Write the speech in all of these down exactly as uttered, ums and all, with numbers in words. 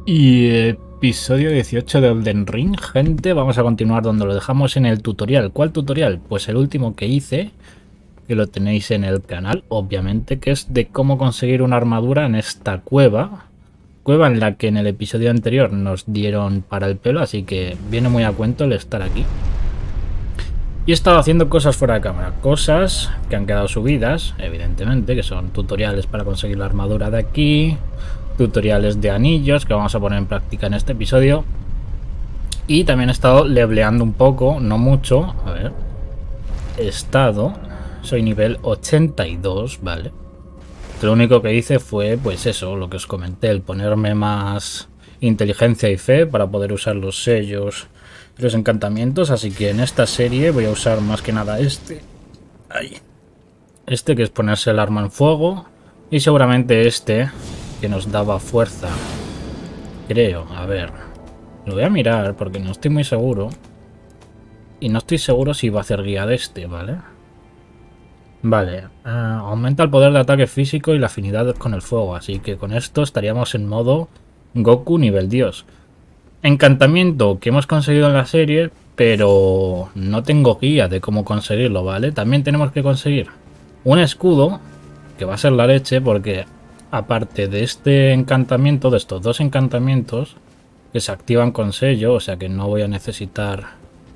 Y episodio dieciocho de Elden Ring, gente, vamos a continuar donde lo dejamos en el tutorial. ¿Cuál tutorial? Pues el último que hice, que lo tenéis en el canal, obviamente, que es de cómo conseguir una armadura en esta cueva. Cueva en la que en el episodio anterior nos dieron para el pelo, así que viene muy a cuento el estar aquí. Y he estado haciendo cosas fuera de cámara, cosas que han quedado subidas, evidentemente, que son tutoriales para conseguir la armadura de aquí, tutoriales de anillos que vamos a poner en práctica en este episodio. Y también he estado leveleando un poco, no mucho, a ver, he estado, soy nivel ochenta y dos, ¿vale? Lo único que hice fue, pues eso, lo que os comenté, el ponerme más inteligencia y fe para poder usar los sellos y los encantamientos, así que en esta serie voy a usar más que nada este. Ahí. Este, que es ponerse el arma en fuego, y seguramente este, que nos daba fuerza. Creo, a ver, lo voy a mirar porque no estoy muy seguro. Y no estoy seguro si va a hacer guía de este, ¿vale? Vale, uh, aumenta el poder de ataque físico y la afinidad con el fuego, así que con esto estaríamos en modo Goku nivel Dios. Encantamiento que hemos conseguido en la serie, pero no tengo guía de cómo conseguirlo, ¿vale? También tenemos que conseguir un escudo, que va a ser la leche, porque aparte de este encantamiento, de estos dos encantamientos, que se activan con sello, o sea que no voy a necesitar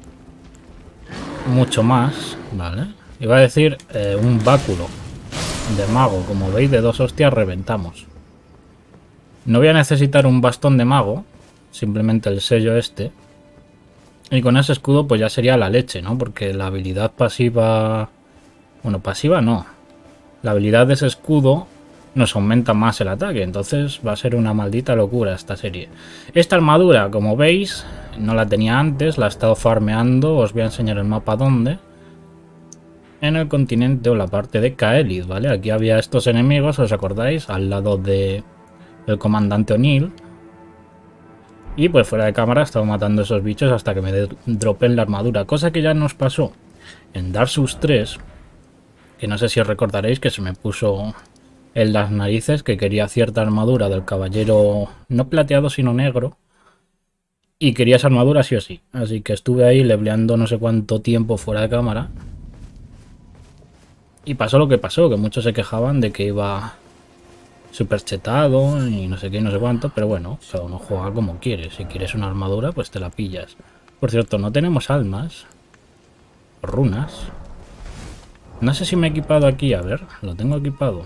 mucho más, ¿vale? Iba a decir eh, un báculo de mago, como veis, de dos hostias reventamos. No voy a necesitar un bastón de mago, simplemente el sello este. Y con ese escudo pues ya sería la leche, ¿no? Porque la habilidad pasiva... Bueno, pasiva no. La habilidad de ese escudo nos aumenta más el ataque, entonces va a ser una maldita locura esta serie. Esta armadura, como veis, no la tenía antes, la he estado farmeando, os voy a enseñar el mapa dónde. En el continente o la parte de Kaelid, ¿vale? Aquí había estos enemigos, ¿os acordáis? Al lado de el comandante O'Neill. Y pues fuera de cámara he estado matando esos bichos hasta que me dropen la armadura. Cosa que ya nos pasó en Dark Souls tres. Que no sé si os recordaréis que se me puso en las narices que quería cierta armadura del caballero no plateado sino negro. Y quería esa armadura sí o sí. Así que estuve ahí leveleando no sé cuánto tiempo fuera de cámara. Y pasó lo que pasó, que muchos se quejaban de que iba súper chetado y no sé qué y no sé cuánto, pero bueno, cada uno juega como quiere. Si quieres una armadura, pues te la pillas. Por cierto, no tenemos almas. Runas. No sé si me he equipado aquí, a ver, lo tengo equipado.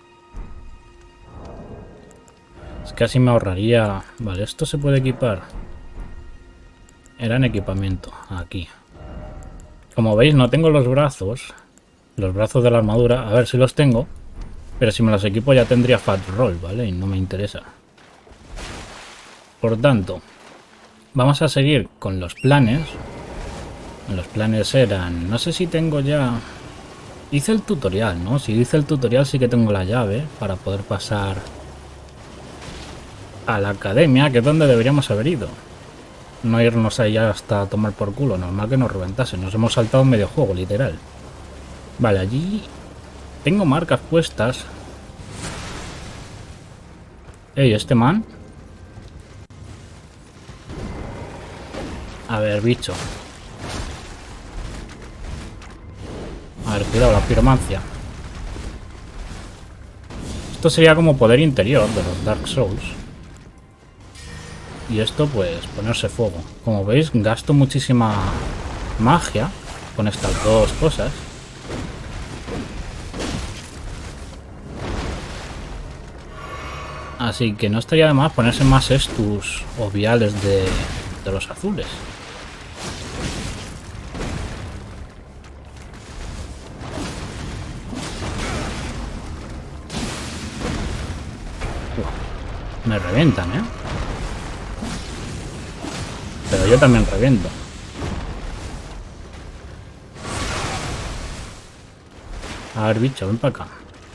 Es que así me ahorraría... Vale, esto se puede equipar. Era en equipamiento, aquí. Como veis, no tengo los brazos. Los brazos de la armadura, a ver si los tengo. Pero si me los equipo ya tendría fat roll, ¿vale? Y no me interesa. Por tanto, vamos a seguir con los planes. Los planes eran... No sé si tengo ya... Hice el tutorial, ¿no? Si hice el tutorial sí que tengo la llave para poder pasar a la academia, que es donde deberíamos haber ido. No irnos allá hasta tomar por culo. Normal que nos reventase. Nos hemos saltado en medio juego, literal. Vale, allí tengo marcas puestas. Ey, este man. A ver, bicho. A ver, cuidado, la piromancia. Esto sería como poder interior de los Dark Souls. Y esto, pues, ponerse fuego. Como veis, gasto muchísima magia con estas dos cosas. Así que no estaría de más ponerse más estus o viales de, de los azules. Uf, me revientan, ¿eh? Pero yo también reviento. A ver, bicho, ven para acá.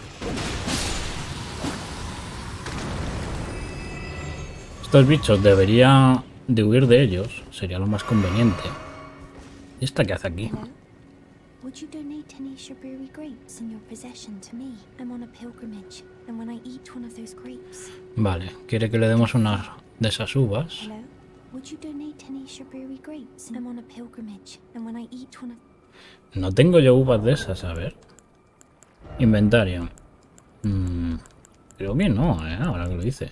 Estos bichos debería de huir de ellos. Sería lo más conveniente. ¿Y esta qué hace aquí? Would you donate any Shabriri grapes in your possession to me? I'm on a pilgrimage, and when I eat one of those grapes... Vale, quiere que le demos unas de esas uvas. Hello? Would you donate any strawberry grapes? I'm on a pilgrimage, and when I eat one of... No tengo yo uvas de esas, a ver. Inventario. Mm, creo que no, ¿eh? Ahora que lo dice.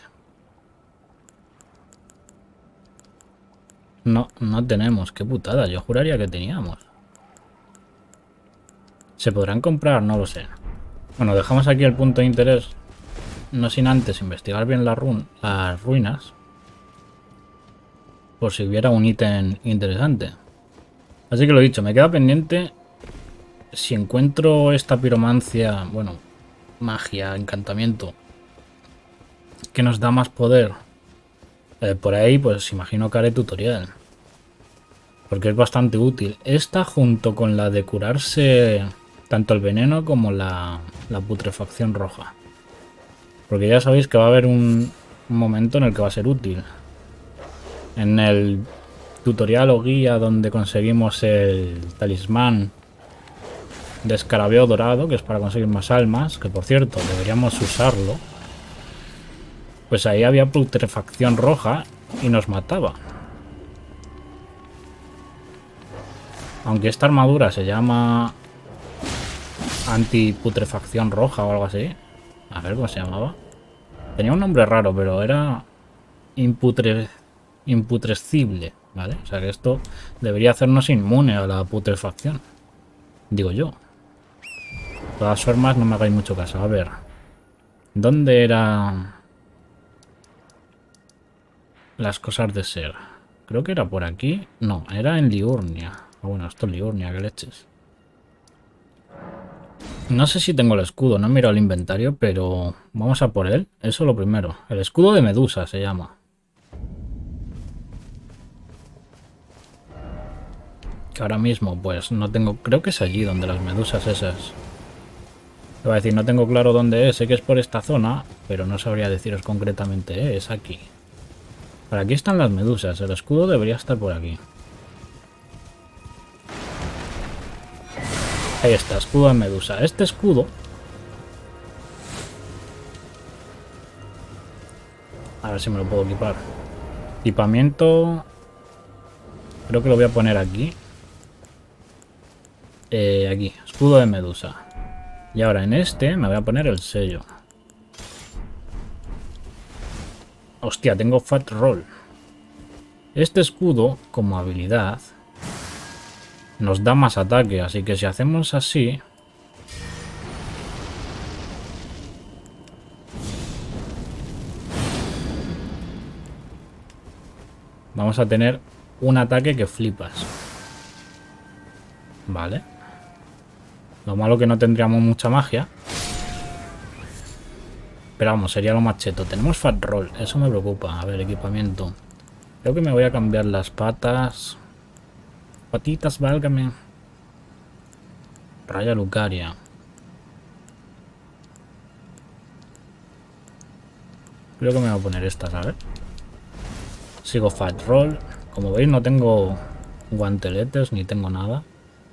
No, no tenemos. Qué putada. Yo juraría que teníamos. ¿Se podrán comprar? No lo sé. Bueno, dejamos aquí el punto de interés. No sin antes investigar bien las, run las ruinas. Por si hubiera un ítem interesante. Así que lo dicho, me queda pendiente. Si encuentro esta piromancia, bueno, magia, encantamiento, que nos da más poder, eh, por ahí, pues imagino que haré tutorial. Porque es bastante útil. Esta junto con la de curarse tanto el veneno como la, la putrefacción roja. Porque ya sabéis que va a haber un, un momento en el que va a ser útil. En el tutorial o guía donde conseguimos el talismán de escarabeo dorado, que es para conseguir más almas, que por cierto deberíamos usarlo, pues ahí había putrefacción roja y nos mataba. Aunque esta armadura se llama anti-putrefacción roja o algo así. A ver cómo se llamaba. Tenía un nombre raro, pero era imputre... imputrescible, ¿vale? O sea que esto debería hacernos inmune a la putrefacción. Digo yo. De todas formas, no me hagáis mucho caso. A ver. ¿Dónde eran las cosas de ser? Creo que era por aquí. No, era en Liurnia. Ah, bueno, esto es Liurnia, que leches. No sé si tengo el escudo, no he mirado el inventario, pero vamos a por él. Eso lo primero. El escudo de Medusa se llama. Que ahora mismo, pues no tengo... Creo que es allí donde las medusas esas... Te voy a decir, no tengo claro dónde es. Sé que es por esta zona, pero no sabría deciros concretamente. ¿eh? Es aquí. Por aquí están las medusas. El escudo debería estar por aquí. Ahí está, escudo de medusa. Este escudo... A ver si me lo puedo equipar. Equipamiento... Creo que lo voy a poner aquí. Eh, aquí, escudo de medusa. Y ahora en este me voy a poner el sello. Hostia, tengo Fat Roll. Este escudo, como habilidad, nos da más ataque. Así que si hacemos así... Vamos a tener un ataque que flipas. Vale. Lo malo que no tendríamos mucha magia. Pero vamos, sería lo más cheto. Tenemos Fat Roll, eso me preocupa. A ver, equipamiento. Creo que me voy a cambiar las patas. Patitas, válgame. Raya Lucaria. Creo que me voy a poner estas, a ver. Sigo Fat Roll. Como veis no tengo guanteletes ni tengo nada.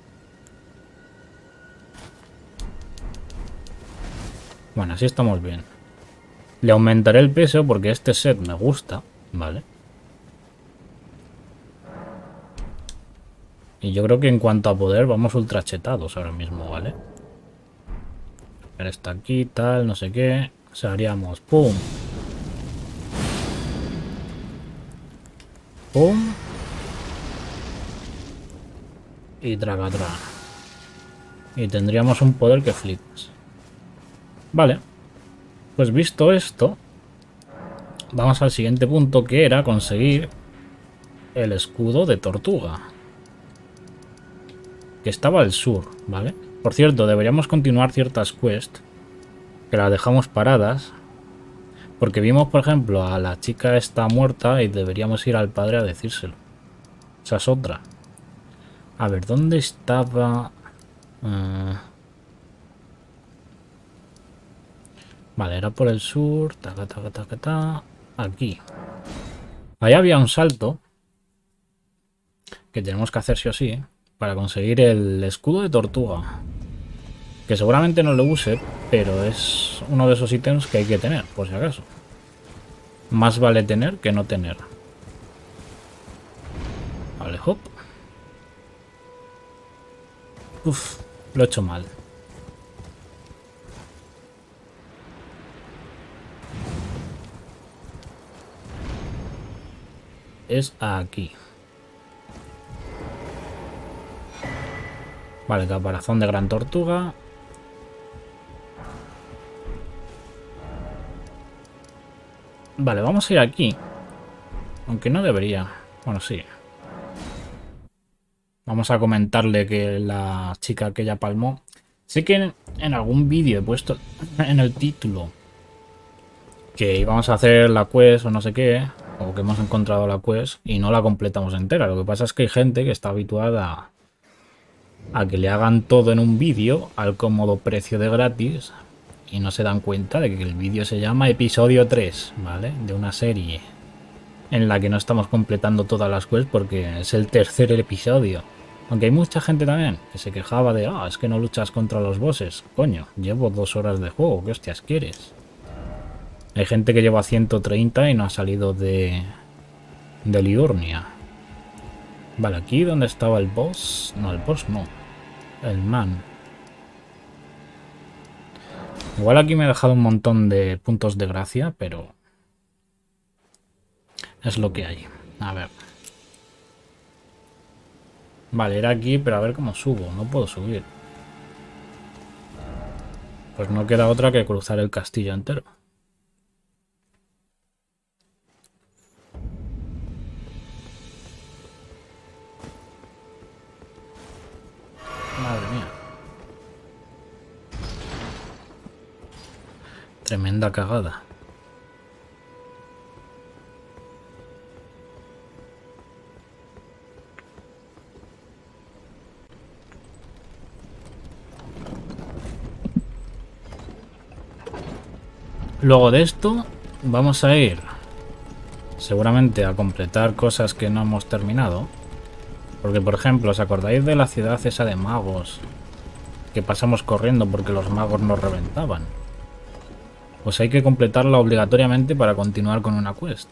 Bueno, así estamos bien. Le aumentaré el peso porque este set me gusta, ¿vale? Y yo creo que en cuanto a poder vamos ultra chetados ahora mismo, ¿vale? Pero está aquí, tal, no sé qué. O sea, haríamos pum. Pum. Y traga, traga. Y tendríamos un poder que flipas. Vale. Pues visto esto, vamos al siguiente punto, que era conseguir el escudo de tortuga. Que estaba al sur, ¿vale? Por cierto, deberíamos continuar ciertas quests que las dejamos paradas. Porque vimos, por ejemplo, a la chica esta muerta y deberíamos ir al padre a decírselo. Esa es otra. A ver, ¿dónde estaba? Uh... Vale, era por el sur. Taca, taca, taca, taca. Aquí. Ahí había un salto que tenemos que hacer sí o sí, ¿eh? Para conseguir el escudo de tortuga. Que seguramente no lo use, pero es uno de esos ítems que hay que tener, por si acaso. Más vale tener que no tener. Vale, hop. Uf, lo he hecho mal. Es aquí. Vale, caparazón de gran tortuga. Vale, vamos a ir aquí. Aunque no debería. Bueno, sí. Vamos a comentarle que la chica que ella palmó. Sé que en, en algún vídeo he puesto en el título que íbamos a hacer la quest o no sé qué, o que hemos encontrado la quest y no la completamos entera. Lo que pasa es que hay gente que está habituada a, a que le hagan todo en un vídeo al cómodo precio de gratis y no se dan cuenta de que el vídeo se llama episodio tres, ¿vale? De una serie en la que no estamos completando todas las quests porque es el tercer episodio. Aunque hay mucha gente también que se quejaba de, ah, es que no luchas contra los bosses. Coño, llevo dos horas de juego, ¿qué hostias quieres? Hay gente que lleva ciento treinta y no ha salido de, de Liurnia. Vale, aquí donde estaba el boss. No, el boss no. El man. Igual aquí me he dejado un montón de puntos de gracia, pero es lo que hay. A ver. Vale, era aquí, pero a ver cómo subo. No puedo subir. Pues no queda otra que cruzar el castillo entero. Madre mía. Tremenda cagada. Luego de esto vamos a ir seguramente a completar cosas que no hemos terminado. Porque por ejemplo, ¿os acordáis de la ciudad esa de magos? Que pasamos corriendo porque los magos nos reventaban. Pues hay que completarla obligatoriamente para continuar con una quest.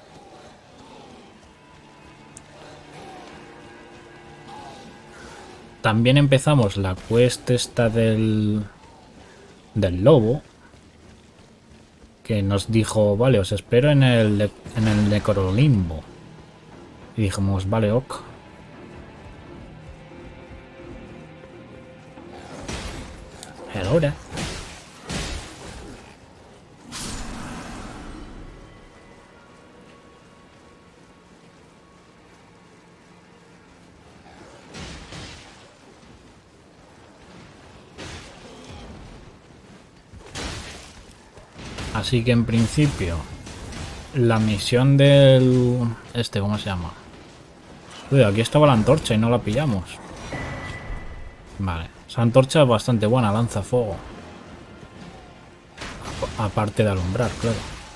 También empezamos la quest esta del, del lobo. Que nos dijo, vale, os espero en el, en el Necrolimbo. Y dijimos, vale, ok. Ahora. Así que en principio la misión del... Este, ¿cómo se llama? Uy, aquí estaba la antorcha y no la pillamos. Vale, esa antorcha es bastante buena, lanza fuego. Aparte de alumbrar, claro.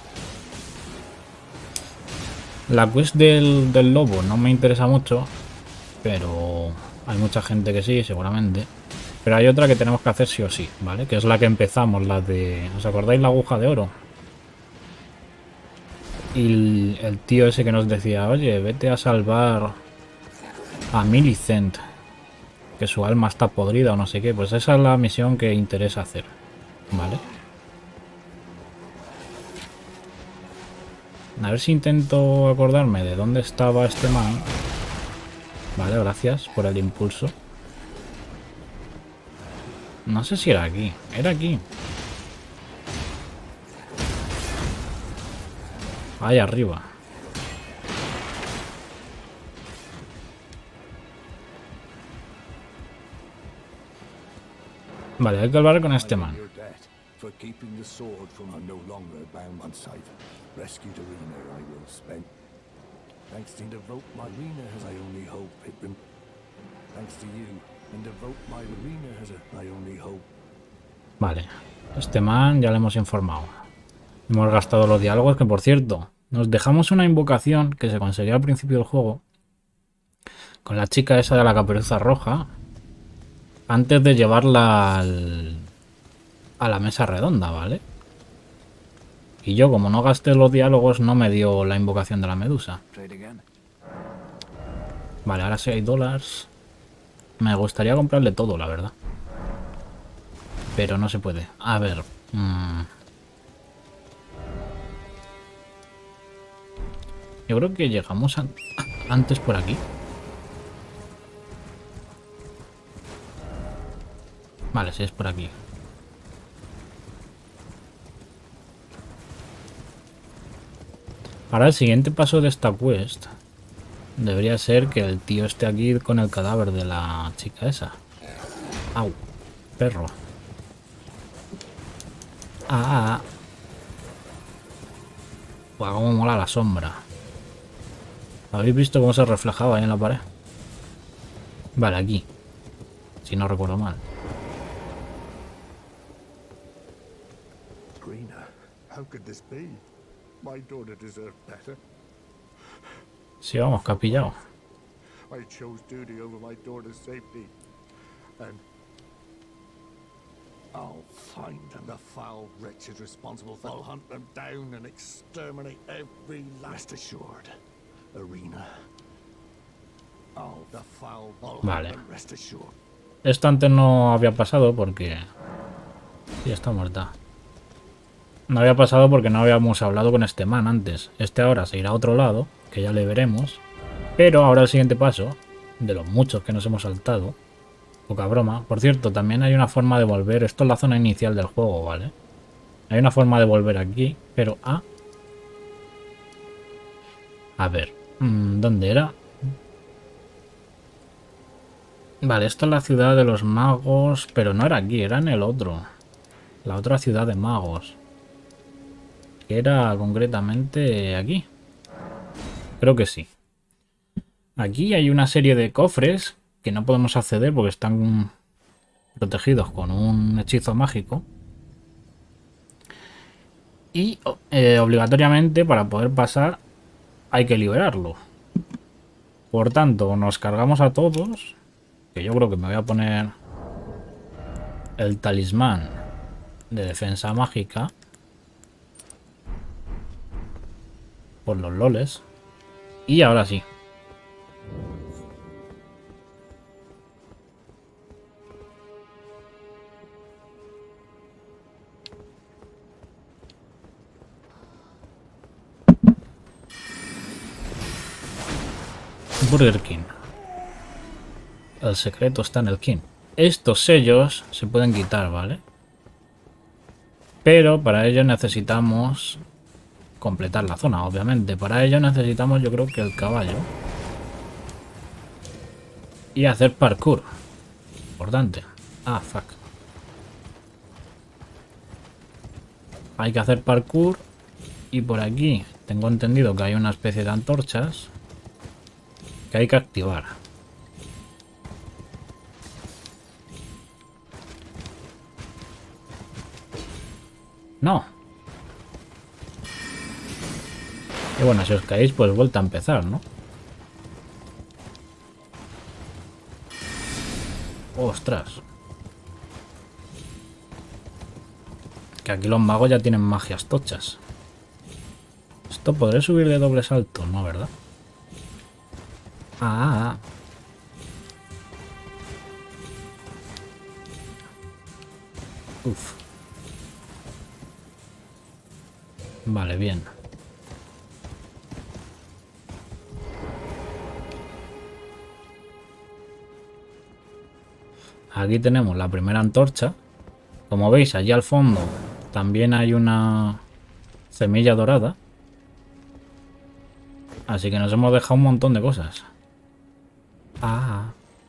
La quest del, del lobo no me interesa mucho, pero hay mucha gente que sí, seguramente. Pero hay otra que tenemos que hacer sí o sí, ¿vale? Que es la que empezamos, la de... ¿Os acordáis la aguja de oro? Y el, el tío ese que nos decía, oye, vete a salvar a Millicent, que su alma está podrida o no sé qué. Pues esa es la misión que interesa hacer, ¿vale? A ver si intento acordarme de dónde estaba este man. Vale, gracias por el impulso. No sé si era aquí. Era aquí. Ahí arriba. Vale, hay que hablar con este man. Vale, este man ya le hemos informado. Hemos gastado los diálogos, que por cierto, nos dejamos una invocación que se conseguía al principio del juego con la chica esa de la caperuza roja antes de llevarla al, a la mesa redonda, ¿vale? Y yo, como no gasté los diálogos, no me dio la invocación de la medusa. Vale, ahora sí hay dólares. Me gustaría comprarle todo, la verdad. Pero no se puede. A ver. Mmm. Yo creo que llegamos a... antes por aquí. Vale, sí es por aquí. Ahora el siguiente paso de esta quest debería ser que el tío esté aquí con el cadáver de la chica esa. Au, perro. Ah, ah. Buah, cómo mola la sombra. ¿Habéis visto cómo se reflejaba ahí en la pared? Vale, aquí. Si no recuerdo mal. Rena, how could this be? My daughter deserved better. Sí, vamos, que ha pillado. I chose duty over my daughter's safety. And I'll find them. The foul wretches responsible for. I'll hunt them down and exterminate every last. Rest assured, Rena. Oh, the foul. I'll vale. hunt them, rest assured. Esto antes no había pasado porque... sí, está muerta. No había pasado porque no habíamos hablado con este man antes. Este ahora se irá a otro lado, que ya le veremos. Pero ahora el siguiente paso, de los muchos que nos hemos saltado, poca broma. Por cierto, también hay una forma de volver. Esto es la zona inicial del juego, ¿vale? Hay una forma de volver aquí, pero a... A ver, ¿dónde era? Vale, esto es la ciudad de los magos, pero no era aquí, era en el otro. La otra ciudad de magos. Que era concretamente aquí. Creo que sí. Aquí hay una serie de cofres que no podemos acceder porque están protegidos con un hechizo mágico. Y eh, obligatoriamente para poder pasar hay que liberarlo. Por tanto, nos cargamos a todos. Que yo creo que me voy a poner el talismán de defensa mágica. Por los loles. Y ahora sí. Burger King. El secreto está en el King. Estos sellos se pueden quitar, ¿vale? Pero para ello necesitamos completar la zona, obviamente. Para ello necesitamos, yo creo que el caballo. Y hacer parkour. Importante. Ah, fuck. Hay que hacer parkour. Y por aquí tengo entendido que hay una especie de antorchas que hay que activar. No. Y bueno, si os caéis, pues vuelta a empezar, ¿no? Ostras. Que aquí los magos ya tienen magias tochas. Esto podré subir de doble salto, ¿no? ¿Verdad? Ah. Uf. Vale, bien. Aquí tenemos la primera antorcha. Como veis, allí al fondo también hay una semilla dorada. Así que nos hemos dejado un montón de cosas. Ah.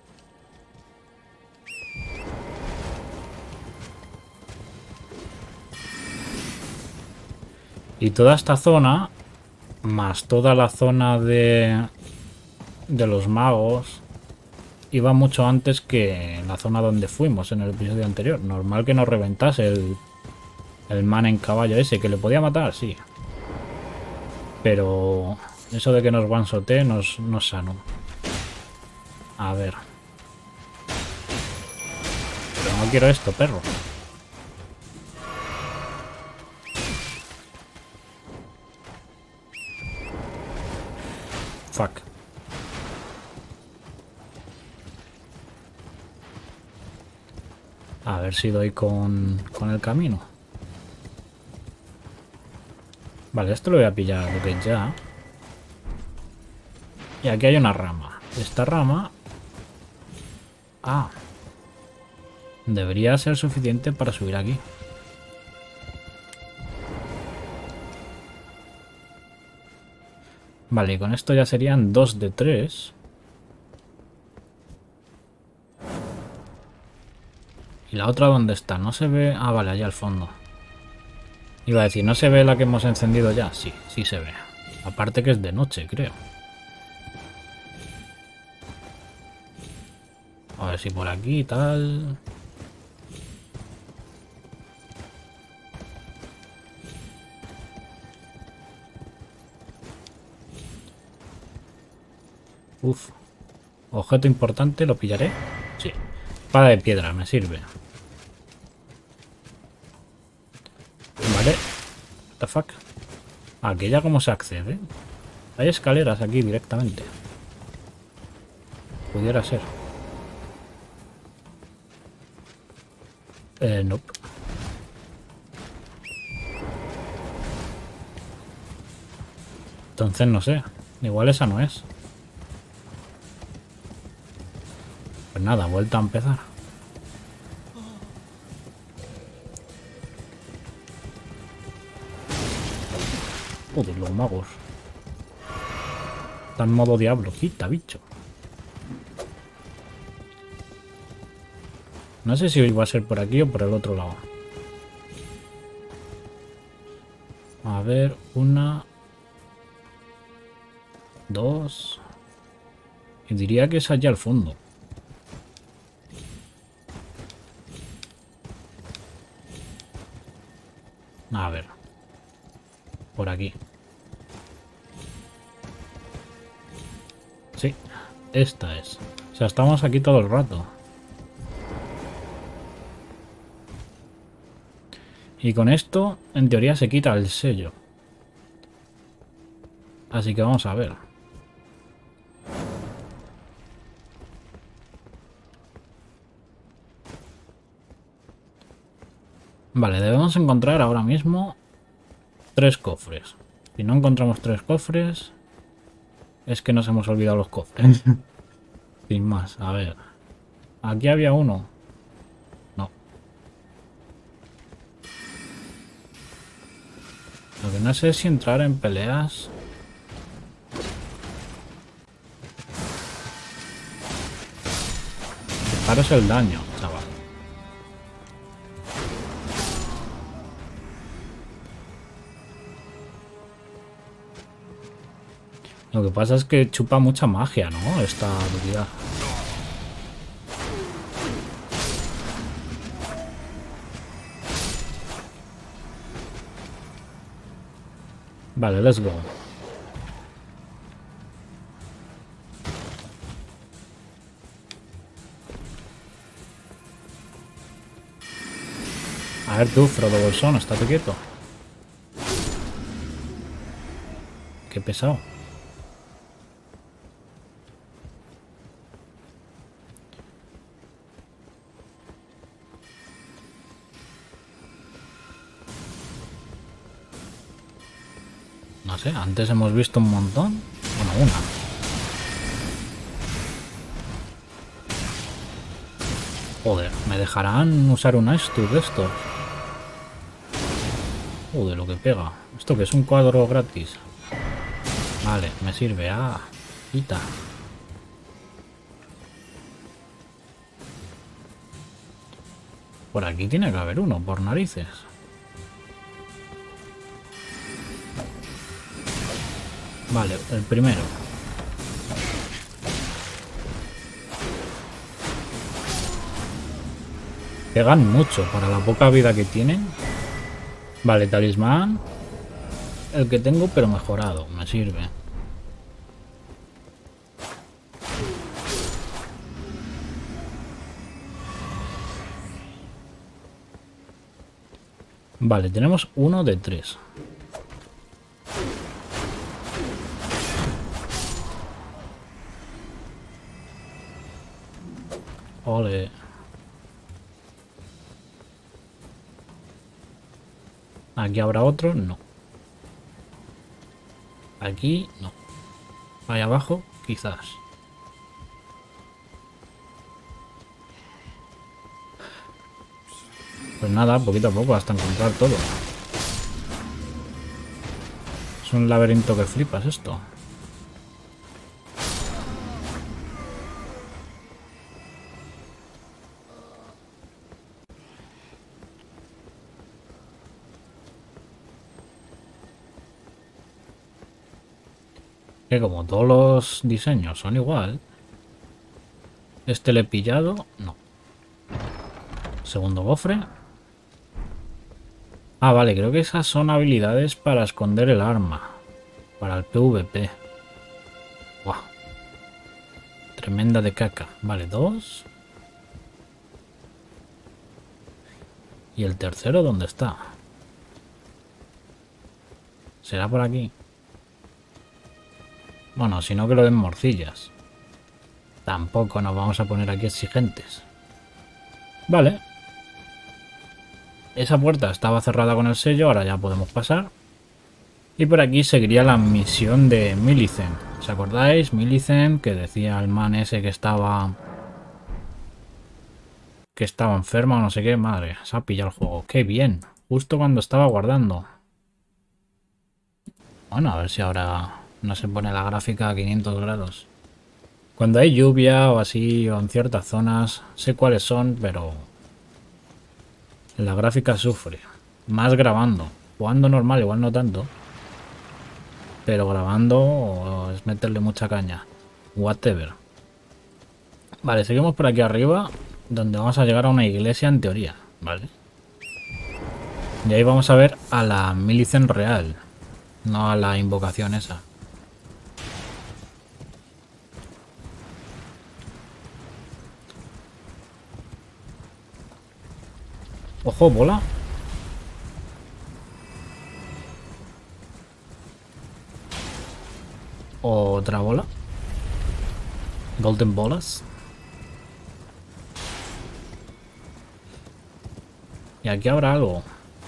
Y toda esta zona, más toda la zona de, de los magos, iba mucho antes que la zona donde fuimos en el episodio anterior. Normal que nos reventase el, el man en caballo ese, que le podía matar, sí. Pero eso de que nos one-shotee no es sano. A ver. Pero no quiero esto, perro. Fuck. A ver si doy con, con el camino. Vale, esto lo voy a pillar lo que es ya. Y aquí hay una rama. Esta rama... Ah. Debería ser suficiente para subir aquí. Vale, y con esto ya serían dos de tres. ¿Y la otra dónde está? No se ve... Ah, vale, allá al fondo. Iba a decir, ¿no se ve la que hemos encendido ya? Sí, sí se ve. Aparte que es de noche, creo. A ver si por aquí y tal... Uf. Objeto importante, lo pillaré. Sí. Espada de piedra, me sirve. Vale. What the fuck. Aquí ya cómo se accede. Hay escaleras aquí directamente. Pudiera ser. Eh, no. Nope. Entonces no sé. Igual esa no es. Pues nada, vuelta a empezar. Joder, los magos. Está en modo diablo. Quita, bicho. No sé si va a ser por aquí o por el otro lado. A ver, una... Dos... Y diría que es allá al fondo. A ver. Por aquí. Sí, esta es. O sea, estamos aquí todo el rato. Y con esto, en teoría, se quita el sello. Así que vamos a ver. Vale, debemos encontrar ahora mismo tres cofres. Si no encontramos tres cofres, es que nos hemos olvidado los cofres. Sin más, a ver. Aquí había uno. No. Lo que no sé es si entrar en peleas. Fijaros el daño, chaval. Lo que pasa es que chupa mucha magia, ¿no? Esta habilidad. Vale, let's go. A ver tú, Frodo Bolsón, estate quieto. Qué pesado. No sé, antes hemos visto un montón. Bueno, una. Joder, ¿me dejarán usar un Astur de estos? Joder, lo que pega. ¿Esto que es un cuadro gratis? Vale, me sirve. Ah, quita. Por aquí tiene que haber uno, por narices. Vale, el primero. Pegan mucho para la poca vida que tienen. Vale, talismán. El que tengo, pero mejorado. Me sirve. Vale, tenemos uno de tres. Ole. Aquí habrá otro, no. Aquí, no. Ahí abajo, quizás. Pues nada, poquito a poco hasta encontrar todo. Es un laberinto que flipas esto. Que como todos los diseños son igual. Este le he pillado, no. Segundo cofre. Ah, vale, creo que esas son habilidades para esconder el arma. Para el PvP. Buah. Tremenda de caca. Vale, dos. ¿Y el tercero dónde está? ¿Será por aquí? Bueno, si no que lo den morcillas. Tampoco nos vamos a poner aquí exigentes. Vale. Esa puerta estaba cerrada con el sello, ahora ya podemos pasar. Y por aquí seguiría la misión de Millicent. ¿Os acordáis? Millicent, que decía el man ese que estaba... Que estaba enferma o no sé qué. Madre, se ha pillado el juego. ¡Qué bien! Justo cuando estaba guardando. Bueno, a ver si ahora no se pone la gráfica a quinientos grados. Cuando hay lluvia o así, o en ciertas zonas, sé cuáles son, pero... la gráfica sufre. Más grabando. Jugando normal, igual no tanto. Pero grabando es meterle mucha caña. Whatever. Vale, seguimos por aquí arriba, donde vamos a llegar a una iglesia en teoría. Vale. Y ahí vamos a ver a la Millicent real. No a la invocación esa. Ojo, bola. Otra bola. Golden bolas. Y aquí habrá algo.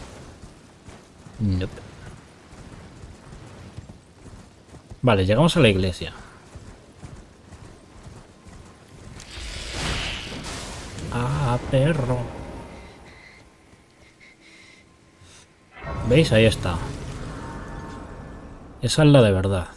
Nope. Vale, llegamos a la iglesia. Ah, perro. ¿Veis? Ahí está. Esa es la de verdad.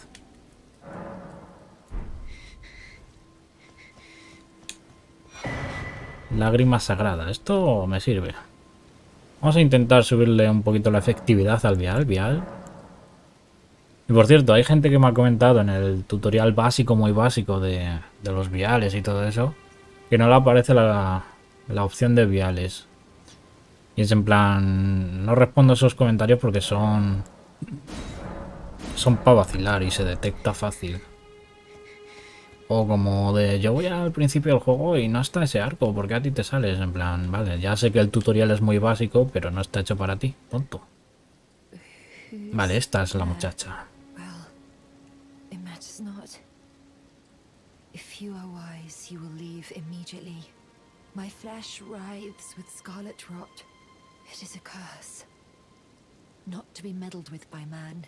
Lágrima sagrada. Esto me sirve. Vamos a intentar subirle un poquito la efectividad al vial. Vial. Y por cierto, hay gente que me ha comentado en el tutorial básico, muy básico de, de los viales y todo eso, que no le aparece la, la opción de viales. Y es en plan, no respondo a esos comentarios porque son son para vacilar y se detecta fácil. O como de, yo voy al principio del juego y no está ese arco, porque a ti te sales. En plan, vale, ya sé que el tutorial es muy básico, pero no está hecho para ti, tonto. Vale, esta es la muchacha. If you are wise, you will leave immediately. My flesh writhes with scarlet rot. It is a curse, not to be meddled with by man.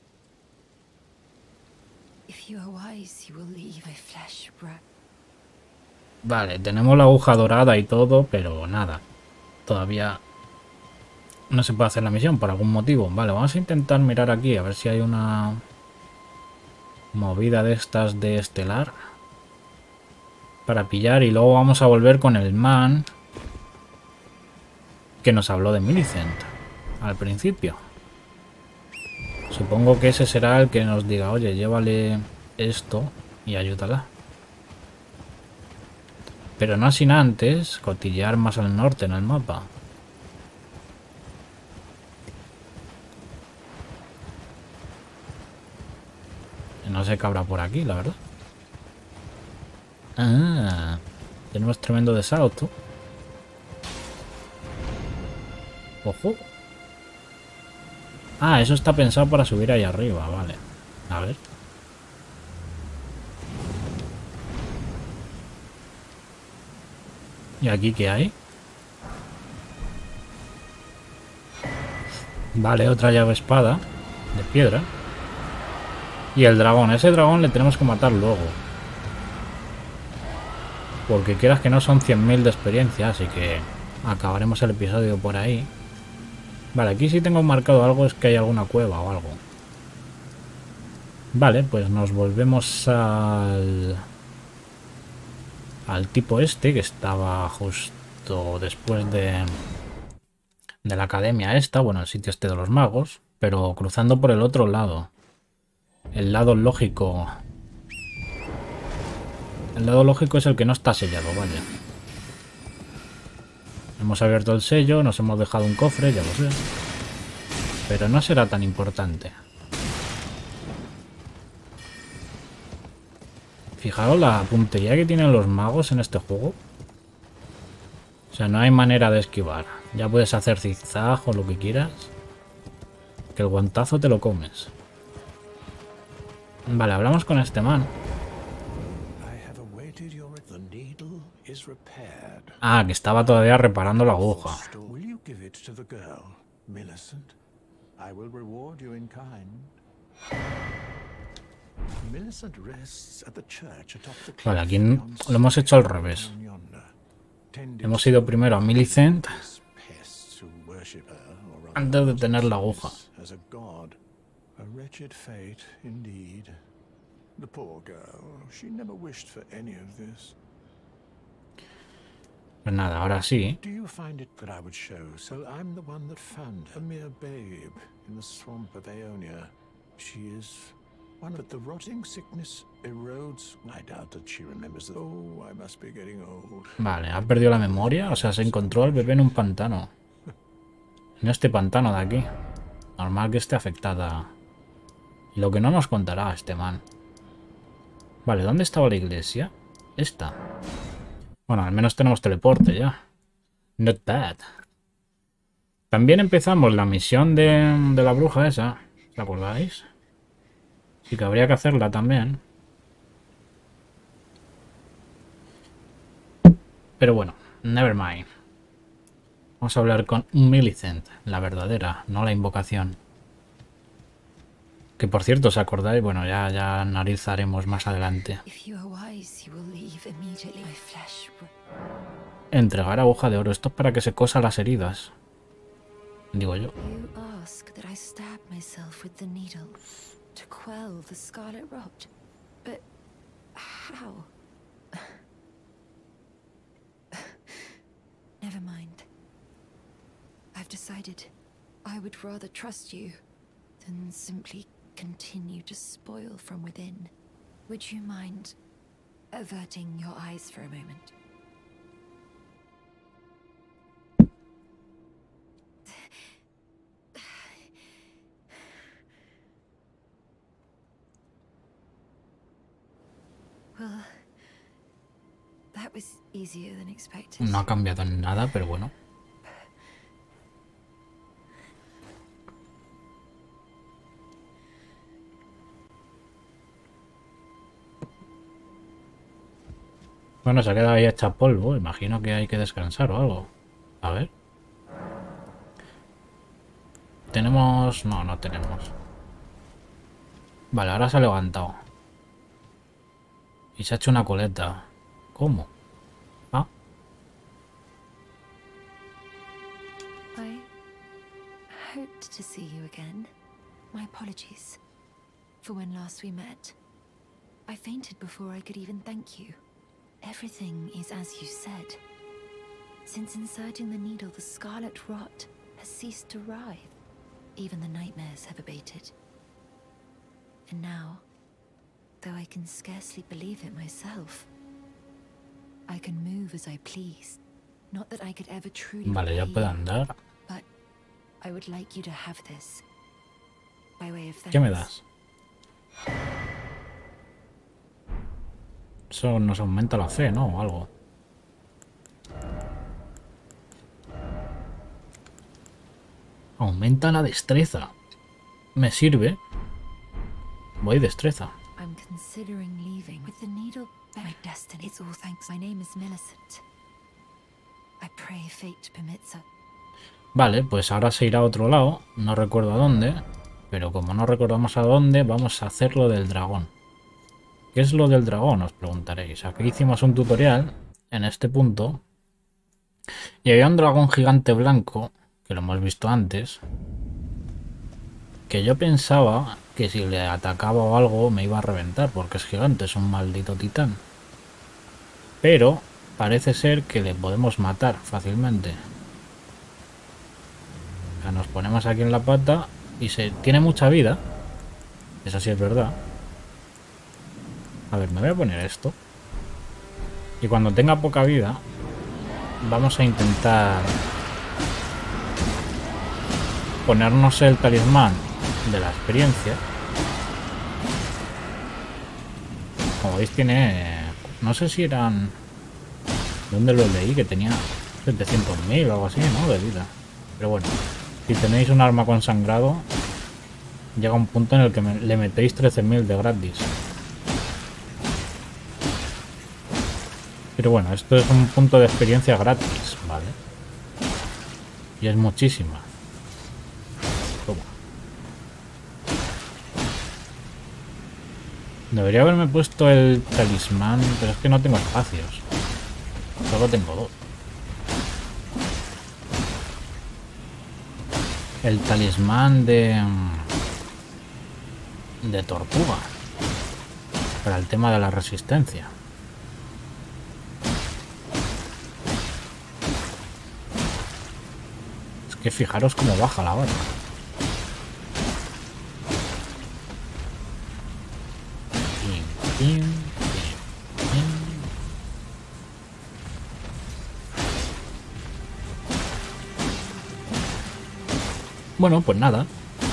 If you are wise, you will leave my flesh wrapped. Vale, tenemos la aguja dorada y todo, pero nada. Todavía no se puede hacer la misión por algún motivo. Vale, vamos a intentar mirar aquí a ver si hay una movida de estas de estelar para pillar, y luego vamos a volver con el man que nos habló de Millicent al principio. Supongo que ese será el que nos diga, oye, llévale esto y ayúdala. Pero no sin antes cotillear más al norte en el mapa. No sé qué habrá por aquí, la verdad. Ah, tenemos tremendo de salto. Ojo. Ah, eso está pensado para subir ahí arriba, vale. A ver. ¿Y aquí qué hay? Vale, otra llave espada de piedra. Y el dragón. Ese dragón le tenemos que matar luego. Porque quieras que no son cien mil de experiencia, así que acabaremos el episodio por ahí. Vale, aquí sí tengo marcado algo, es que hay alguna cueva o algo. Vale, pues nos volvemos al... al tipo este, que estaba justo después de... de la academia esta, bueno, el sitio este de los magos, pero cruzando por el otro lado. El lado lógico... El lado lógico es el que no está sellado, vaya. Hemos abierto el sello, nos hemos dejado un cofre, ya lo sé. Pero no será tan importante. Fijaros la puntería que tienen los magos en este juego. O sea, no hay manera de esquivar. Ya puedes hacer zigzag o lo que quieras. Que el guantazo te lo comes. Vale, hablamos con este man. Ah, que estaba todavía reparando la aguja. Vale, aquí lo hemos hecho al revés. Hemos ido primero a Millicent antes de tener la aguja. Pues nada, ahora sí. Vale, ha perdido la memoria. O sea, se encontró al bebé en un pantano. En este pantano de aquí. Normal que esté afectada. Y lo que no nos contará este man. Vale, ¿dónde estaba la iglesia? Esta. Bueno, al menos tenemos teleporte ya. Not bad. También empezamos la misión de, de la bruja esa. ¿Os acordáis? Sí que habría que hacerla también. Pero bueno, never mind. Vamos a hablar con Millicent, la verdadera, no la invocación. Que por cierto, ¿os acordáis? Bueno, ya, ya analizaremos más adelante. Entregar aguja de oro. Esto es para que se cosan las heridas. Digo yo. To quell the scarlet rot. But how? Never mind. I've decided I would rather trust you than simply continue to spoil from within. Would you mind averting your eyes for a moment? Well, that was easier than expected. No ha cambiado en nada, pero bueno. Bueno, se ha quedado ahí hecha polvo. Imagino que hay que descansar o algo. A ver. Tenemos... No, no tenemos. Vale, ahora se ha levantado. Y se ha hecho una coleta. ¿Cómo? Ah. I hoped to see you again. My apologies for when last we met. I fainted before I could even thank you. Everything is as you said. Since inserting the needle, the scarlet rot has ceased to writhe. Even the nightmares have abated. And now, though I can scarcely believe it myself, I can move as I please. Not that I could ever truly Vale, ya puedo andar. But I would like you to have this. By way of thanks. ¿Qué me das? Eso nos aumenta la fe, ¿no? O algo. Aumenta la destreza. Me sirve. Voy destreza. I'm considering leaving with the needle. My destiny. It's all thanks. My name is Millicent. I pray fate permits us. Vale, pues ahora se irá a otro lado. No recuerdo a dónde. Pero como no recordamos a dónde, vamos a hacer lo del dragón. ¿Qué es lo del dragón? Os preguntaréis. Aquí hicimos un tutorial en este punto. Y había un dragón gigante blanco, que lo hemos visto antes, que yo pensaba que si le atacaba o algo me iba a reventar, porque es gigante, es un maldito titán. Pero parece ser que le podemos matar fácilmente. O sea, nos ponemos aquí en la pata y se tiene mucha vida. Eso sí es verdad. A ver, me voy a poner esto. Y cuando tenga poca vida, vamos a intentar ponernos el talismán de la experiencia. Como veis tiene... No sé si eran... ¿Dónde lo leí? Que tenía setecientos mil o algo así, ¿no? De vida. Pero bueno, si tenéis un arma con sangrado, llega un punto en el que me, le metéis trece mil de gratis. Pero bueno, esto es un punto de experiencia gratis, ¿vale? Y es muchísima. Toma. Debería haberme puesto el talismán, pero es que no tengo espacios. Solo tengo dos. El talismán de... de tortuga. Para el tema de la resistencia. Es que fijaros cómo baja la barra. Pim, pim, pim, pim. Bueno, pues nada.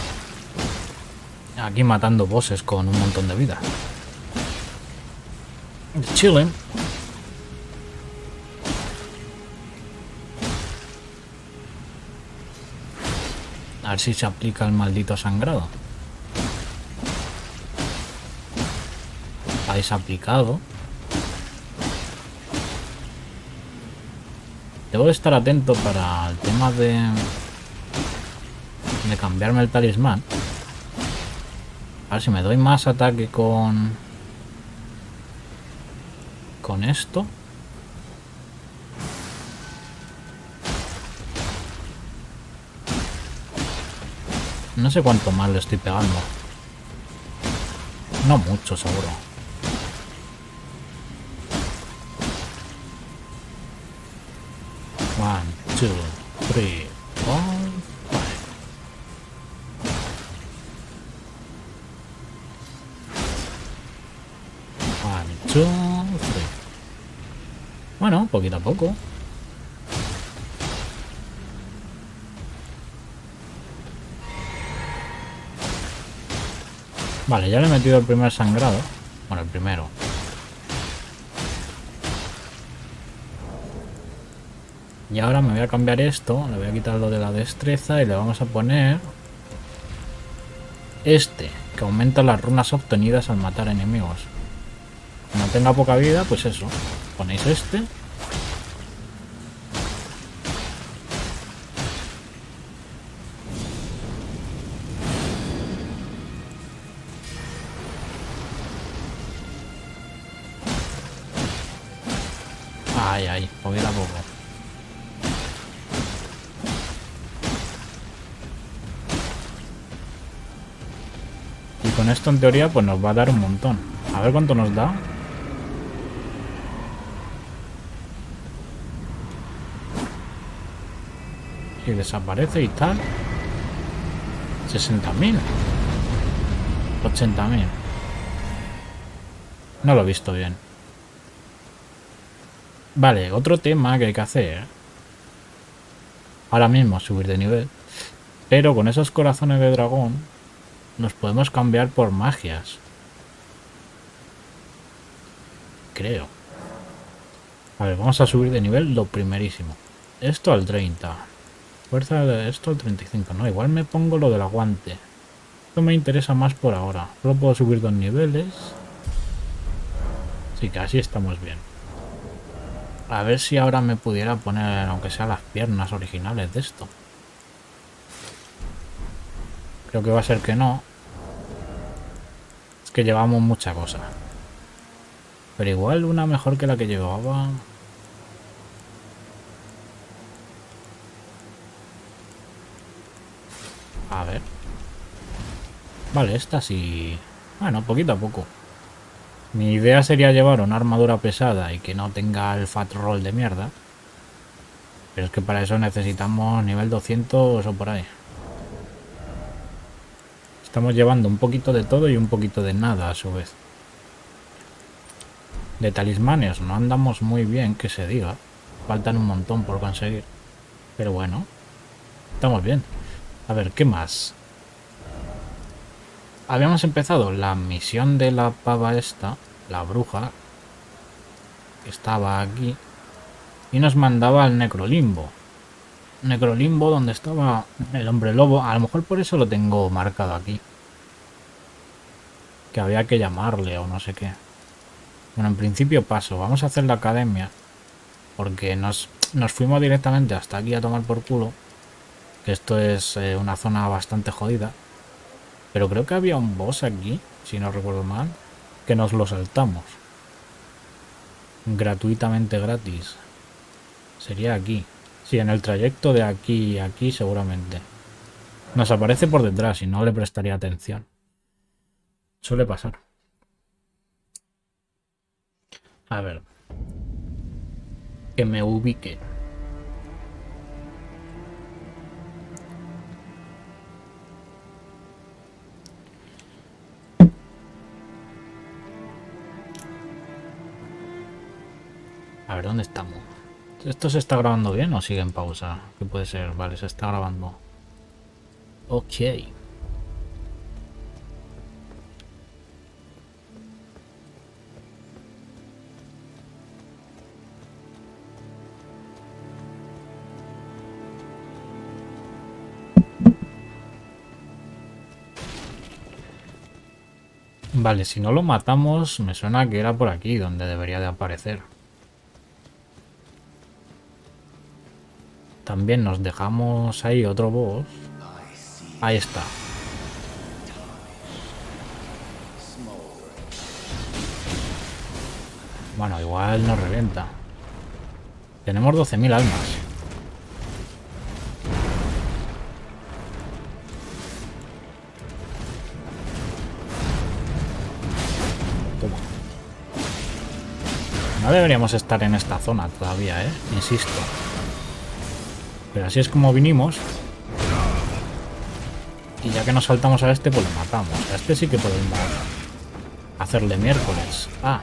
Aquí matando bosses con un montón de vida. Chilling. A ver si se aplica el maldito sangrado. Habéis aplicado. Debo de estar atento para el tema de... de cambiarme el talismán. A ver si me doy más ataque con... con esto. No sé cuánto más le estoy pegando. No mucho, seguro. One, two, three, four, five. One, two, three. Bueno, poquito a poco. Vale, ya le he metido el primer sangrado. Bueno, el primero. Y ahora me voy a cambiar esto. Le voy a quitar lo de la destreza y le vamos a poner... este, que aumenta las runas obtenidas al matar enemigos. Cuando tenga poca vida, pues eso. Ponéis este. Ay, ay, poquito a poco. Y con esto en teoría pues nos va a dar un montón. A ver cuánto nos da. Y desaparece y tal. sesenta mil. ochenta mil. No lo he visto bien. Vale, otro tema que hay que hacer. Ahora mismo subir de nivel. Pero con esos corazones de dragón nos podemos cambiar por magias. Creo. A ver, vamos a subir de nivel lo primerísimo. Esto al treinta. Fuerza de esto al treinta y cinco. No, igual me pongo lo del aguante. Esto me interesa más por ahora. Solo puedo subir dos niveles. Así que así estamos bien. A ver si ahora me pudiera poner, aunque sea las piernas originales de esto. Creo que va a ser que no. Es que llevamos mucha cosa. Pero igual una mejor que la que llevaba. A ver. Vale, esta sí. Bueno, poquito a poco. Mi idea sería llevar una armadura pesada y que no tenga el fat roll de mierda. Pero es que para eso necesitamos nivel doscientos o por ahí. Estamos llevando un poquito de todo y un poquito de nada a su vez. De talismanes no andamos muy bien, que se diga. Faltan un montón por conseguir. Pero bueno, estamos bien. A ver, ¿qué más? Habíamos empezado la misión de la pava esta, la bruja, que estaba aquí, y nos mandaba al Necrolimbo. Necrolimbo donde estaba el hombre lobo. A lo mejor por eso lo tengo marcado aquí. Que había que llamarle o no sé qué. Bueno, en principio paso. Vamos a hacer la academia. Porque nos, nos fuimos directamente hasta aquí a tomar por culo. Que esto es eh, una zona bastante jodida. Pero creo que había un boss aquí, si no recuerdo mal. Que nos lo saltamos. Gratuitamente gratis. Sería aquí. Sí, en el trayecto de aquí a aquí seguramente. Nos aparece por detrás y no le prestaría atención. Suele pasar. A ver. Que me ubique. A ver, ¿dónde estamos? ¿Esto se está grabando bien o sigue en pausa? ¿Qué puede ser? Vale, se está grabando. Ok. Vale, si no lo matamos, me suena que era por aquí donde debería de aparecer. También nos dejamos ahí otro boss. Ahí está. Bueno, igual nos revienta. Tenemos doce mil almas. Toma. No deberíamos estar en esta zona todavía, ¿eh? Insisto. Pero así es como vinimos. Y ya que nos saltamos a este, pues lo matamos. A este sí que podemos hacerle miércoles. Ah.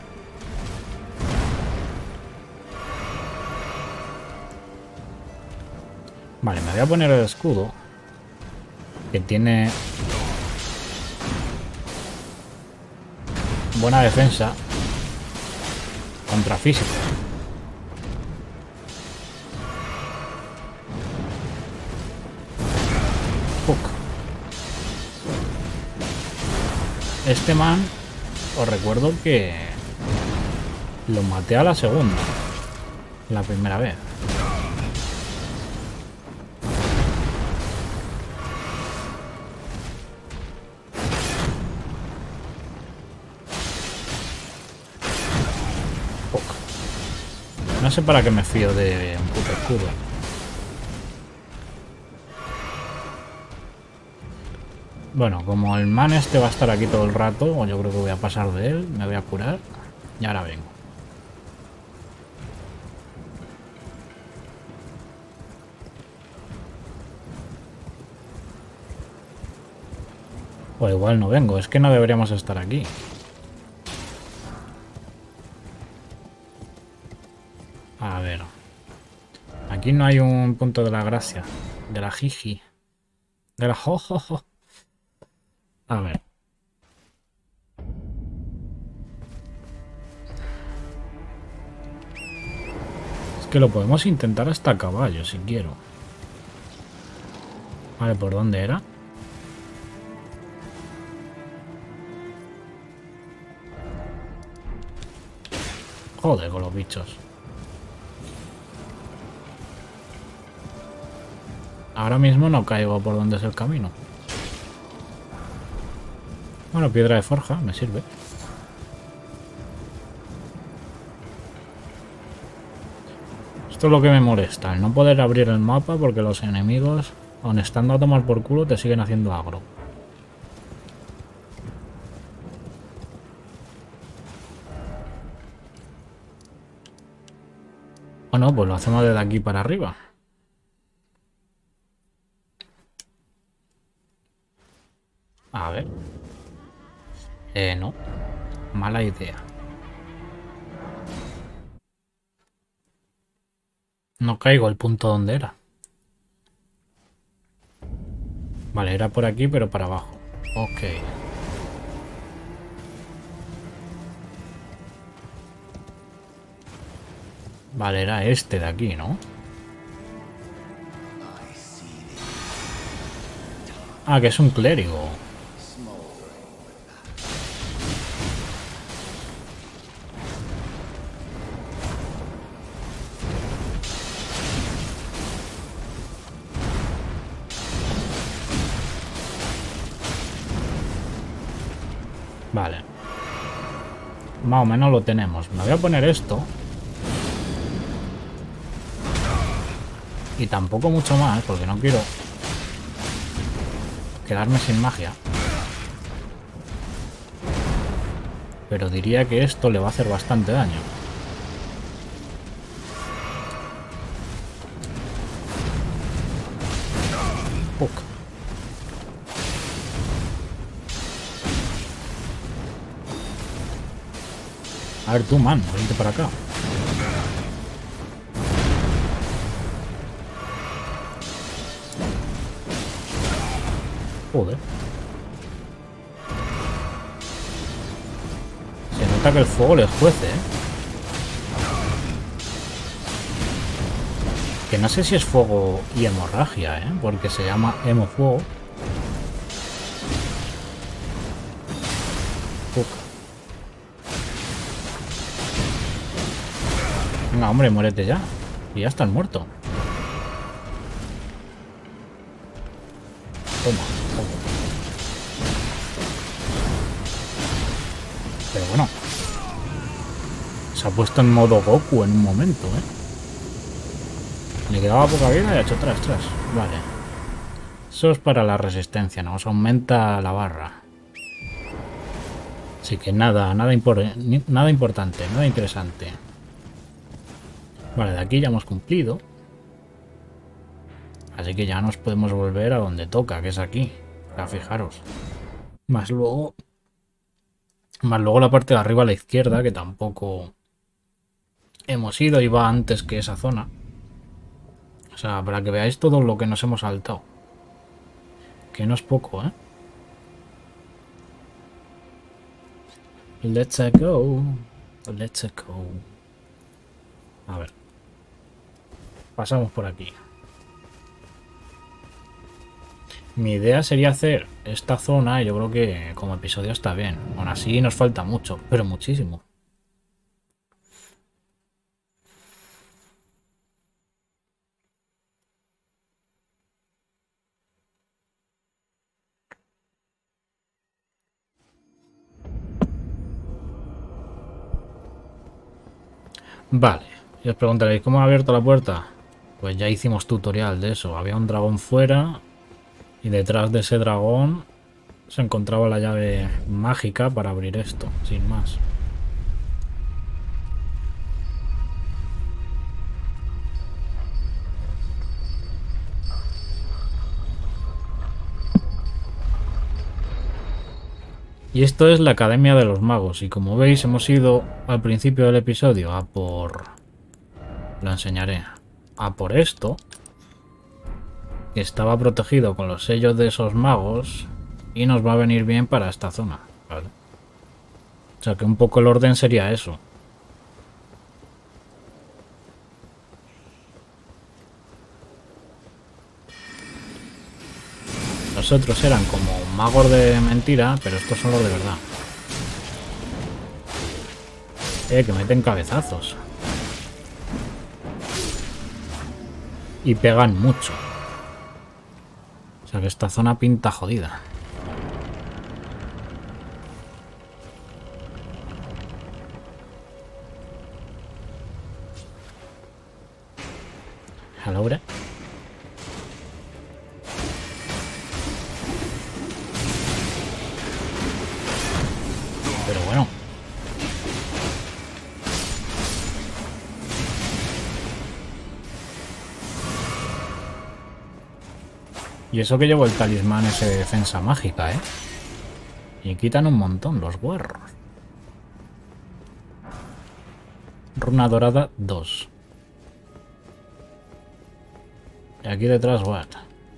Vale, me voy a poner el escudo. Que tiene buena defensa contra físico. Este man, os recuerdo que lo maté a la segunda, la primera vez. No sé para qué me fío de un puto escudo. Bueno, como el man este va a estar aquí todo el rato, o yo creo que voy a pasar de él, me voy a curar y ahora vengo. O igual no vengo, es que no deberíamos estar aquí. A ver. Aquí no hay un punto de la gracia. De la jiji. De la jojojo. A ver. Es que lo podemos intentar hasta a caballo, si quiero. Vale, ¿por dónde era? Joder, con los bichos. Ahora mismo no caigo por donde es el camino. Bueno, piedra de forja, me sirve. Esto es lo que me molesta, el no poder abrir el mapa porque los enemigos, aun estando a tomar por culo, te siguen haciendo agro. Bueno, pues lo hacemos desde aquí para arriba. A ver. Eh, no. Mala idea. No caigo el punto donde era. Vale, era por aquí, pero para abajo. Ok. Vale, era este de aquí, ¿no? Ah, que es un clérigo. Vale. Más o menos lo tenemos. Me voy a poner esto. Y tampoco mucho más, porque no quiero quedarme sin magia. Pero diría que esto le va a hacer bastante daño. Fuck. A ver tú, man, vente para acá. Joder. Se nota que el fuego les juece, ¿eh? Que no sé si es fuego y hemorragia, ¿eh? Porque se llama hemofuego. Fuck. Venga, hombre, muérete ya. Y ya estás muerto. Toma. Pero bueno. Se ha puesto en modo Goku en un momento, ¿eh? Le quedaba poca vida y ha hecho tras, tras. Vale. Eso es para la resistencia, nos aumenta la barra. Así que nada, nada, impor nada importante, nada interesante. Vale, de aquí ya hemos cumplido. Así que ya nos podemos volver a donde toca, que es aquí. A fijaros. Más luego... Más luego la parte de arriba a la izquierda, que tampoco hemos ido y va antes que esa zona. O sea, para que veáis todo lo que nos hemos saltado. Que no es poco, ¿eh? Let's go. Let's go. A ver. Pasamos por aquí. Mi idea sería hacer esta zona y yo creo que como episodio está bien. Aún así nos falta mucho, pero muchísimo. Vale, y os preguntaréis, ¿cómo ha abierto la puerta? Pues ya hicimos tutorial de eso. Había un dragón fuera y detrás de ese dragón se encontraba la llave mágica para abrir esto, sin más. Y esto es la Academia de los Magos, y como veis hemos ido al principio del episodio a por... Lo enseñaré. A por esto, que estaba protegido con los sellos de esos magos, y nos va a venir bien para esta zona, ¿vale? O sea que un poco el orden sería eso. Los otros eran como magos de mentira, pero estos son los de verdad. Eh, que meten cabezazos. Y pegan mucho. sea que esta zona pinta jodida. Ahora. Pero bueno. Y eso que llevo el talismán ese de defensa mágica, ¿eh? Y quitan un montón los guarros. Runa dorada dos. Y aquí detrás, what?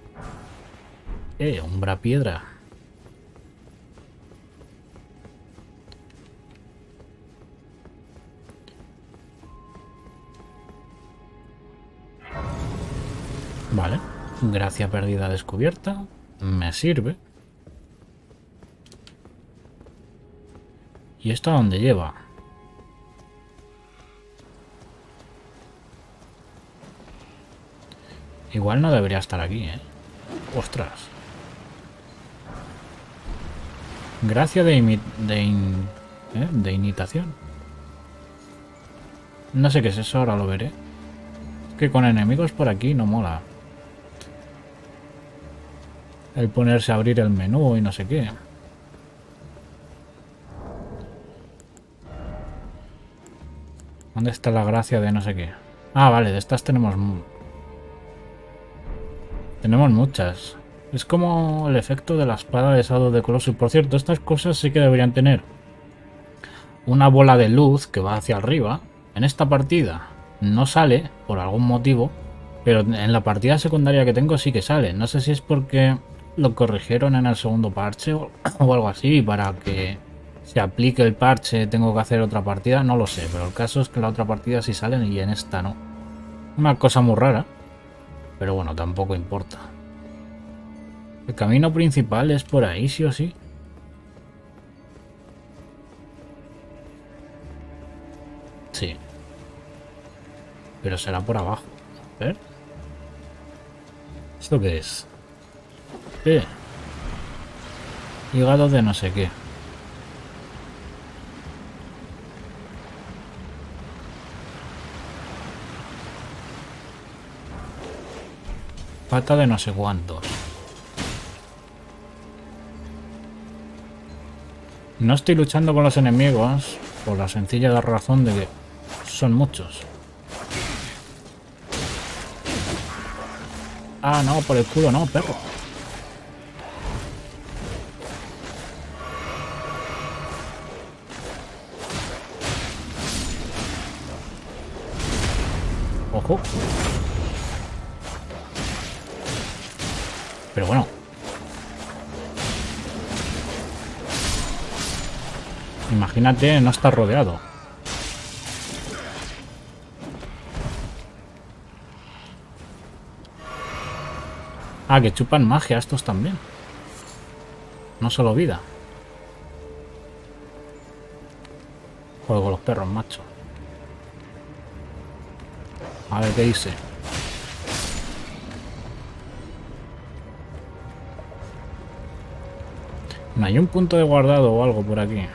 Eh, umbra piedra. Vale. Gracia perdida descubierta. Me sirve. ¿Y esto a dónde lleva? Igual no debería estar aquí, ¿eh? Ostras. Gracia de, imi de, in ¿eh? de imitación. No sé qué es eso, ahora lo veré. Es que con enemigos por aquí no mola. El ponerse a abrir el menú y no sé qué. ¿Dónde está la gracia de no sé qué? Ah, vale, de estas tenemos... Tenemos muchas. Es como el efecto de la espada de Shadow of the Colossus. Por cierto, estas cosas sí que deberían tener una bola de luz que va hacia arriba. En esta partida no sale, por algún motivo, pero en la partida secundaria que tengo sí que sale. No sé si es porque lo corrigieron en el segundo parche o, o algo así. Para que se aplique el parche tengo que hacer otra partida. No lo sé, pero el caso es que en la otra partida sí salen y en esta no. Una cosa muy rara. Pero bueno, tampoco importa. El camino principal es por ahí, sí o sí. Sí. Pero será por abajo. A ver. ¿Esto qué es? ¿Qué? Hígado de no sé qué. Pata de no sé cuántos. No estoy luchando con los enemigos por la sencilla razón de que son muchos. Ah, no, por el culo no, perro. Ojo. Pero bueno. Imagínate no estar rodeado. Ah, que chupan magia estos también. No solo vida. Juego con los perros, macho. A ver qué dice. No hay un punto de guardado o algo por aquí.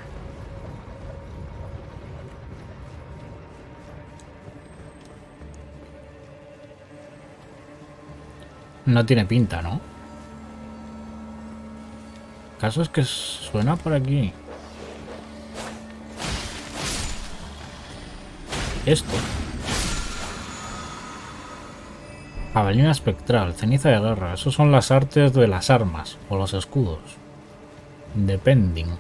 No tiene pinta, ¿no? El caso es que suena por aquí. Esto. Jabalina espectral, ceniza de guerra. Esos son las artes de las armas o los escudos. Depending.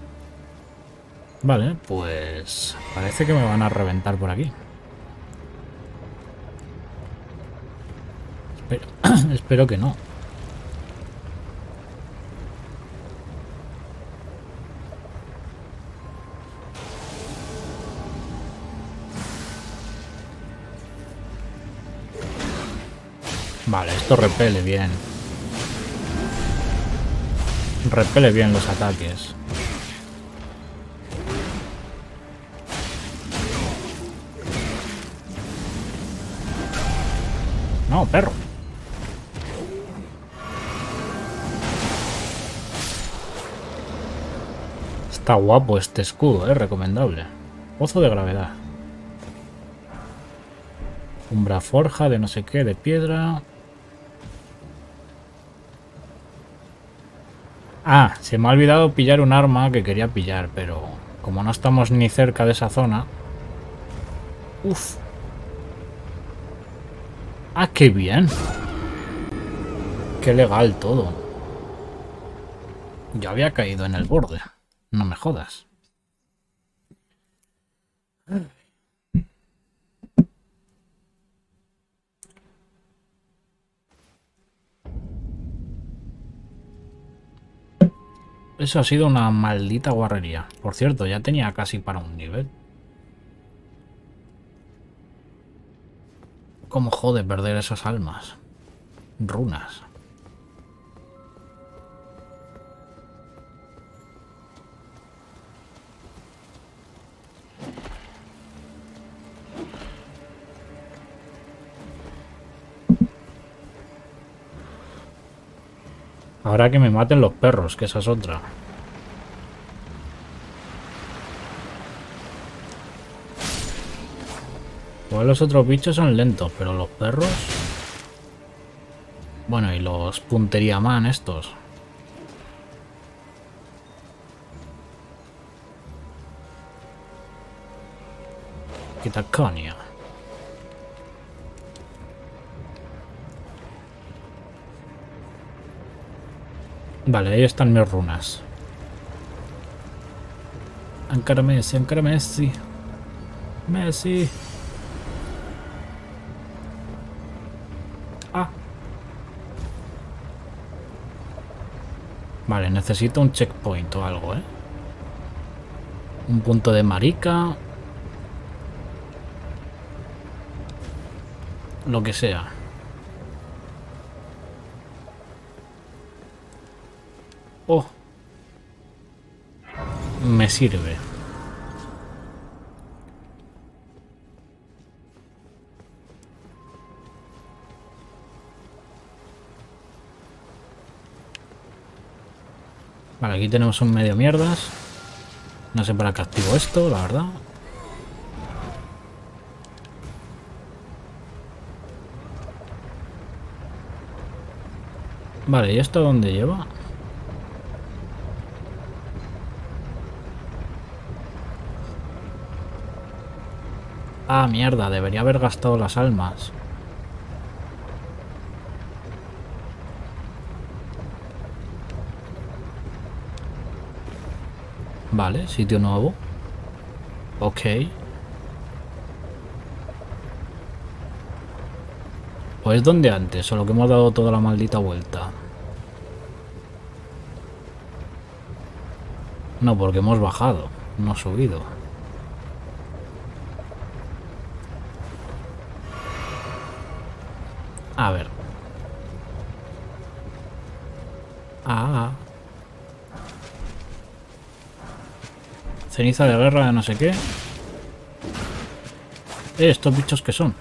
Vale, pues parece que me van a reventar por aquí. Espero, espero que no. Vale, esto repele bien. Repele bien los ataques. No, perro. Está guapo este escudo, es recomendable. Pozo de gravedad. Umbra forja de no sé qué, de piedra. Ah, se me ha olvidado pillar un arma que quería pillar, pero como no estamos ni cerca de esa zona... Uf. Ah, qué bien. Qué legal todo. Yo había caído en el borde. No me jodas. Eso ha sido una maldita guarrería. Por cierto, ya tenía casi para un nivel. ¿Cómo jode perder esas almas? Runas. Ahora que me maten los perros, que esa es otra. Pues los otros bichos son lentos, pero los perros... Bueno, y los puntería man estos. Quita coño. Vale, ahí están mis runas. Encara Messi, encara Messi. Messi. Ah. Vale, necesito un checkpoint o algo, ¿eh? Un punto de marica. Lo que sea. Oh. Me sirve. Vale, aquí tenemos un medio mierdas. No sé para qué activo esto, la verdad. Vale, ¿y esto dónde lleva? Ah, mierda, debería haber gastado las almas. Vale, sitio nuevo. Ok. Pues donde antes, solo que hemos dado toda la maldita vuelta. No, porque hemos bajado, no subido. A ver. Ah. Ceniza de guerra de no sé qué. Eh, ¿estos bichos qué son?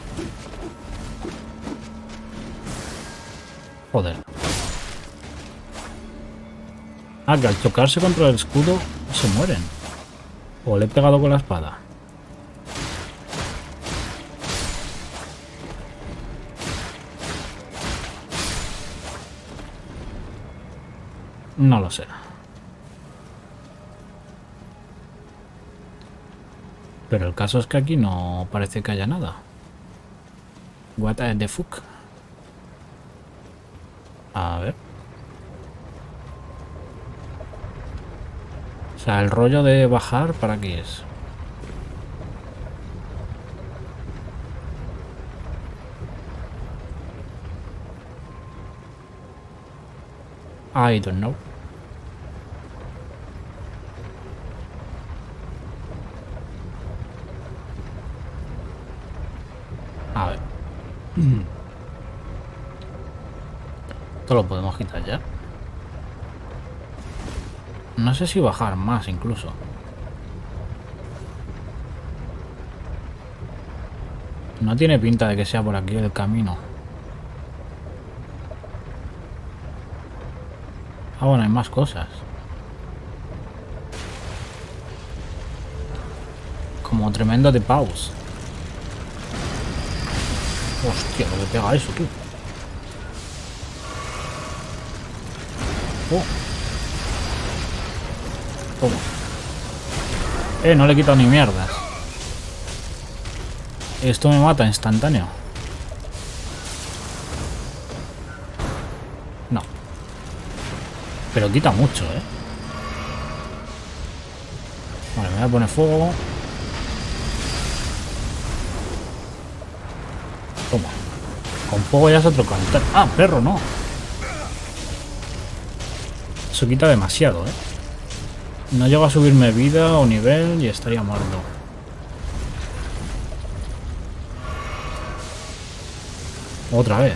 Joder. Ah, que al chocarse contra el escudo se mueren. O le he pegado con la espada. No lo sé. Pero el caso es que aquí no parece que haya nada. What the fuck? A ver. O sea, el rollo de bajar, ¿para qué es? I don't know. A ver. Esto lo podemos quitar ya. No sé si bajar más incluso. No tiene pinta de que sea por aquí el camino. Ah, bueno, hay más cosas. como tremendo de paus. Hostia, lo que pega eso, tú. Oh. Toma. Eh, no le he quitado ni mierdas. Esto me mata instantáneo. No. Pero quita mucho, eh. Vale, me voy a poner fuego. Toma. Con fuego ya es otro cantar. Ah, perro, no. Eso quita demasiado, eh. No llego a subirme vida o nivel y estaría muerto. Otra vez.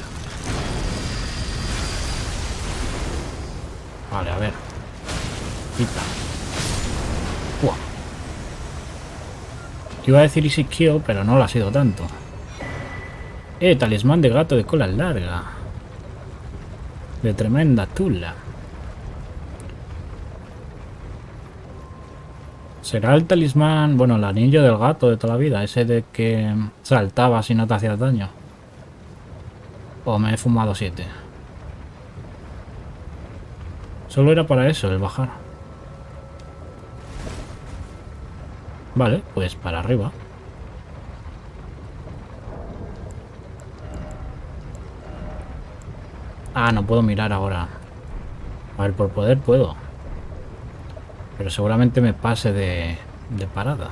Vale, a ver. Quita. Uah. Iba a decir easy kill, pero no lo ha sido tanto. Eh, talismán de gato de cola larga. De tremenda tula. ¿Será el talismán, bueno, el anillo del gato de toda la vida? Ese de que saltaba si no te hacías daño. O me he fumado siete. Solo era para eso, el bajar. Vale, pues para arriba. Ah, no puedo mirar ahora. A ver, por poder puedo. Pero seguramente me pase de, de parada.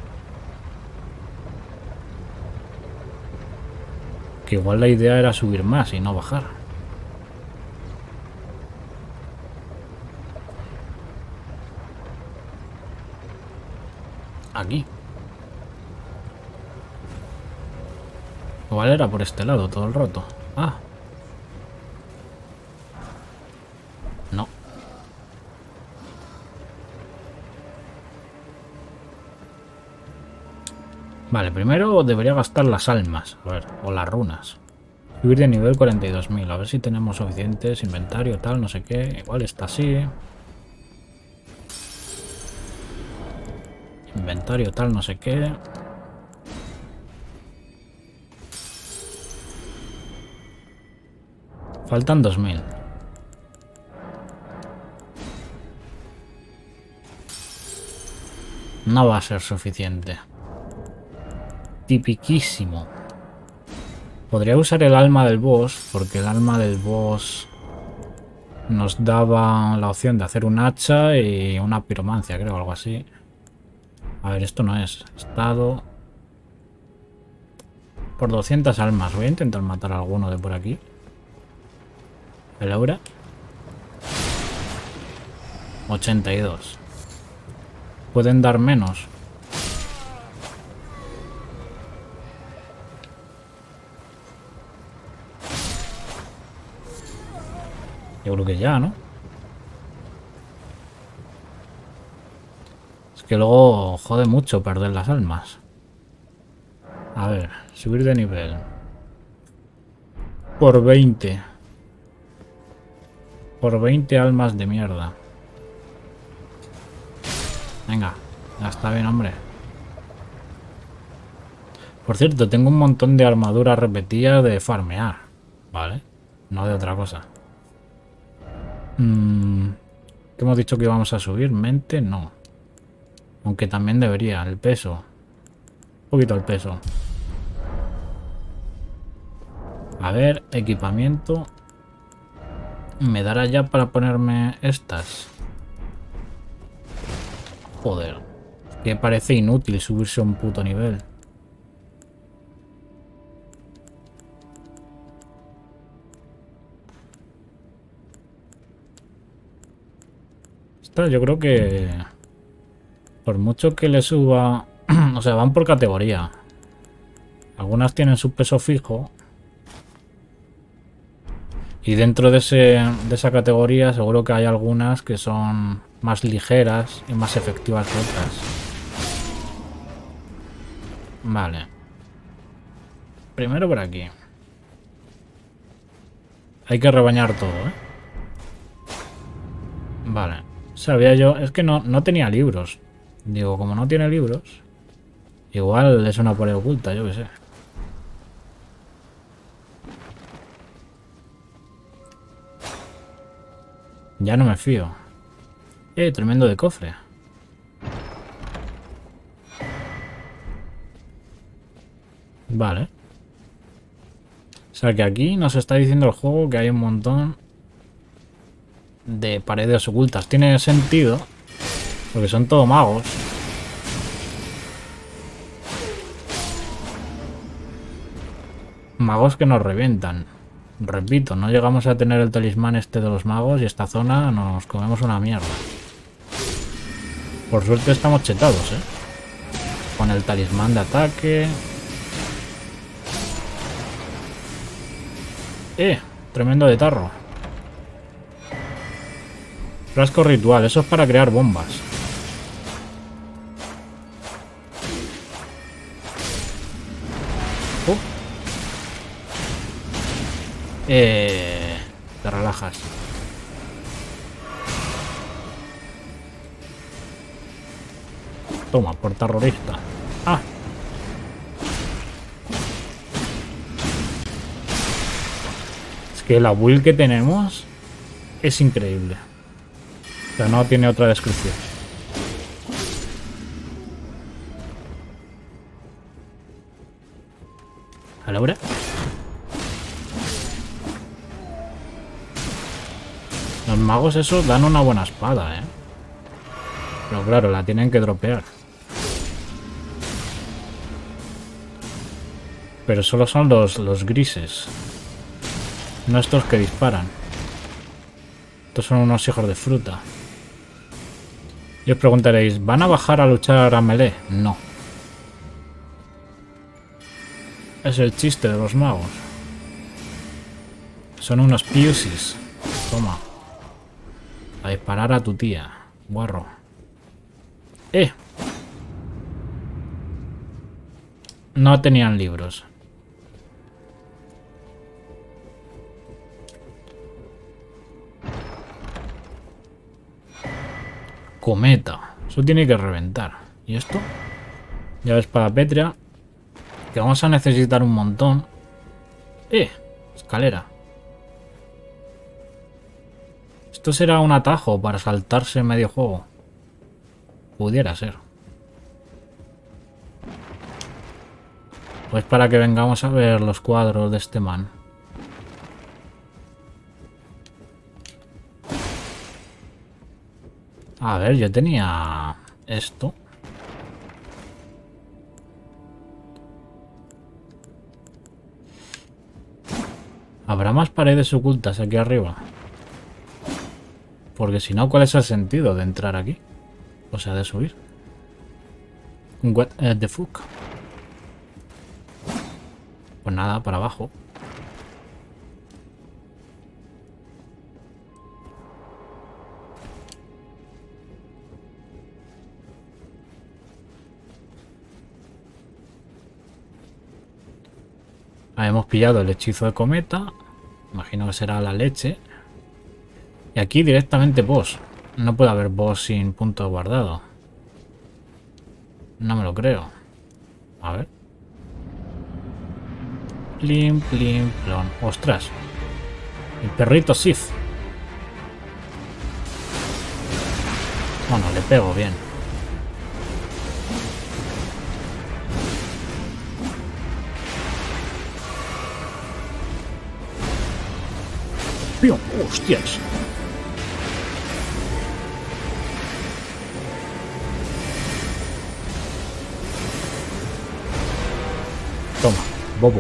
Que igual la idea era subir más y no bajar. Aquí. Igual era por este lado todo el rato. Ah. No. Vale, primero debería gastar las almas. A ver, o las runas. Subir de nivel cuarenta y dos mil. A ver si tenemos suficientes. Inventario, tal, no sé qué. Igual está así. Inventario, tal, no sé qué. Faltan dos mil. No va a ser suficiente. Tipiquísimo. Podría usar el alma del boss, porque el alma del boss nos daba la opción de hacer un hacha y una piromancia, creo, algo así. A ver, esto no es estado. Por doscientas almas. Voy a intentar matar a alguno de por aquí. El aura. ochenta y dos. Pueden dar menos. Yo creo que ya, ¿no? Es que luego jode mucho perder las almas. A ver, subir de nivel. Por veinte. Por veinte almas de mierda. Venga, ya está bien, hombre. Por cierto, tengo un montón de armaduras repetidas de farmear. Vale, no de otra cosa. Mm, ¿qué hemos dicho que íbamos a subir? Mente, no. Aunque también debería, el peso. Un poquito el peso. A ver, equipamiento. ¿Me dará ya para ponerme estas? Joder. Que parece inútil subirse a un puto nivel. Esta yo creo que... Por mucho que le suba... O sea, van por categoría. Algunas tienen su peso fijo. Y dentro de, ese, de esa categoría seguro que hay algunas que son más ligeras y más efectivas que otras. Vale. Primero por aquí. Hay que rebañar todo, ¿eh? Vale. Sabía yo... Es que no, no tenía libros. Digo, como no tiene libros... Igual es una pared oculta, yo qué sé. Ya no me fío. Eh, tremendo de cofre. Vale. O sea que aquí nos está diciendo el juego que hay un montón de paredes ocultas. Tiene sentido, porque son todos magos. Magos que nos revientan. Repito, no llegamos a tener el talismán este de los magos y esta zona nos comemos una mierda. Por suerte estamos chetados, ¿eh? Con el talismán de ataque. ¡Eh! Tremendo de tarro. Frasco ritual. Eso es para crear bombas. Uh. Eh... Te relajas. Toma, por terrorista. Ah. Es que la build que tenemos es increíble. O sea, no tiene otra descripción. ¿A la hora? Los magos esos dan una buena espada, ¿eh? Pero claro, la tienen que dropear. Pero solo son los, los grises. No estos que disparan. Estos son unos hijos de fruta. Y os preguntaréis, ¿van a bajar a luchar a melee? No. Es el chiste de los magos. Son unos piusis. Toma. A disparar a tu tía. Guarro. ¡Eh! No tenían libros. Cometa. Eso tiene que reventar. ¿Y esto? Llave espada pétrea. Que vamos a necesitar un montón. ¡Eh! Escalera. Esto será un atajo para saltarse medio juego. Pudiera ser. Pues para que vengamos a ver los cuadros de este man. A ver, yo tenía esto. ¿Habrá más paredes ocultas aquí arriba? Porque si no, ¿cuál es el sentido de entrar aquí? O sea, de subir. What the fuck? Pues nada, para abajo. Ah, hemos pillado el hechizo de cometa. Imagino que será la leche. Y aquí directamente boss. No puede haber boss sin punto guardado. No me lo creo. A ver. Plim, plim, plon. Ostras. El perrito Sith. Bueno, le pego bien. ¡Pium! ¡Hostias! Toma, bobo.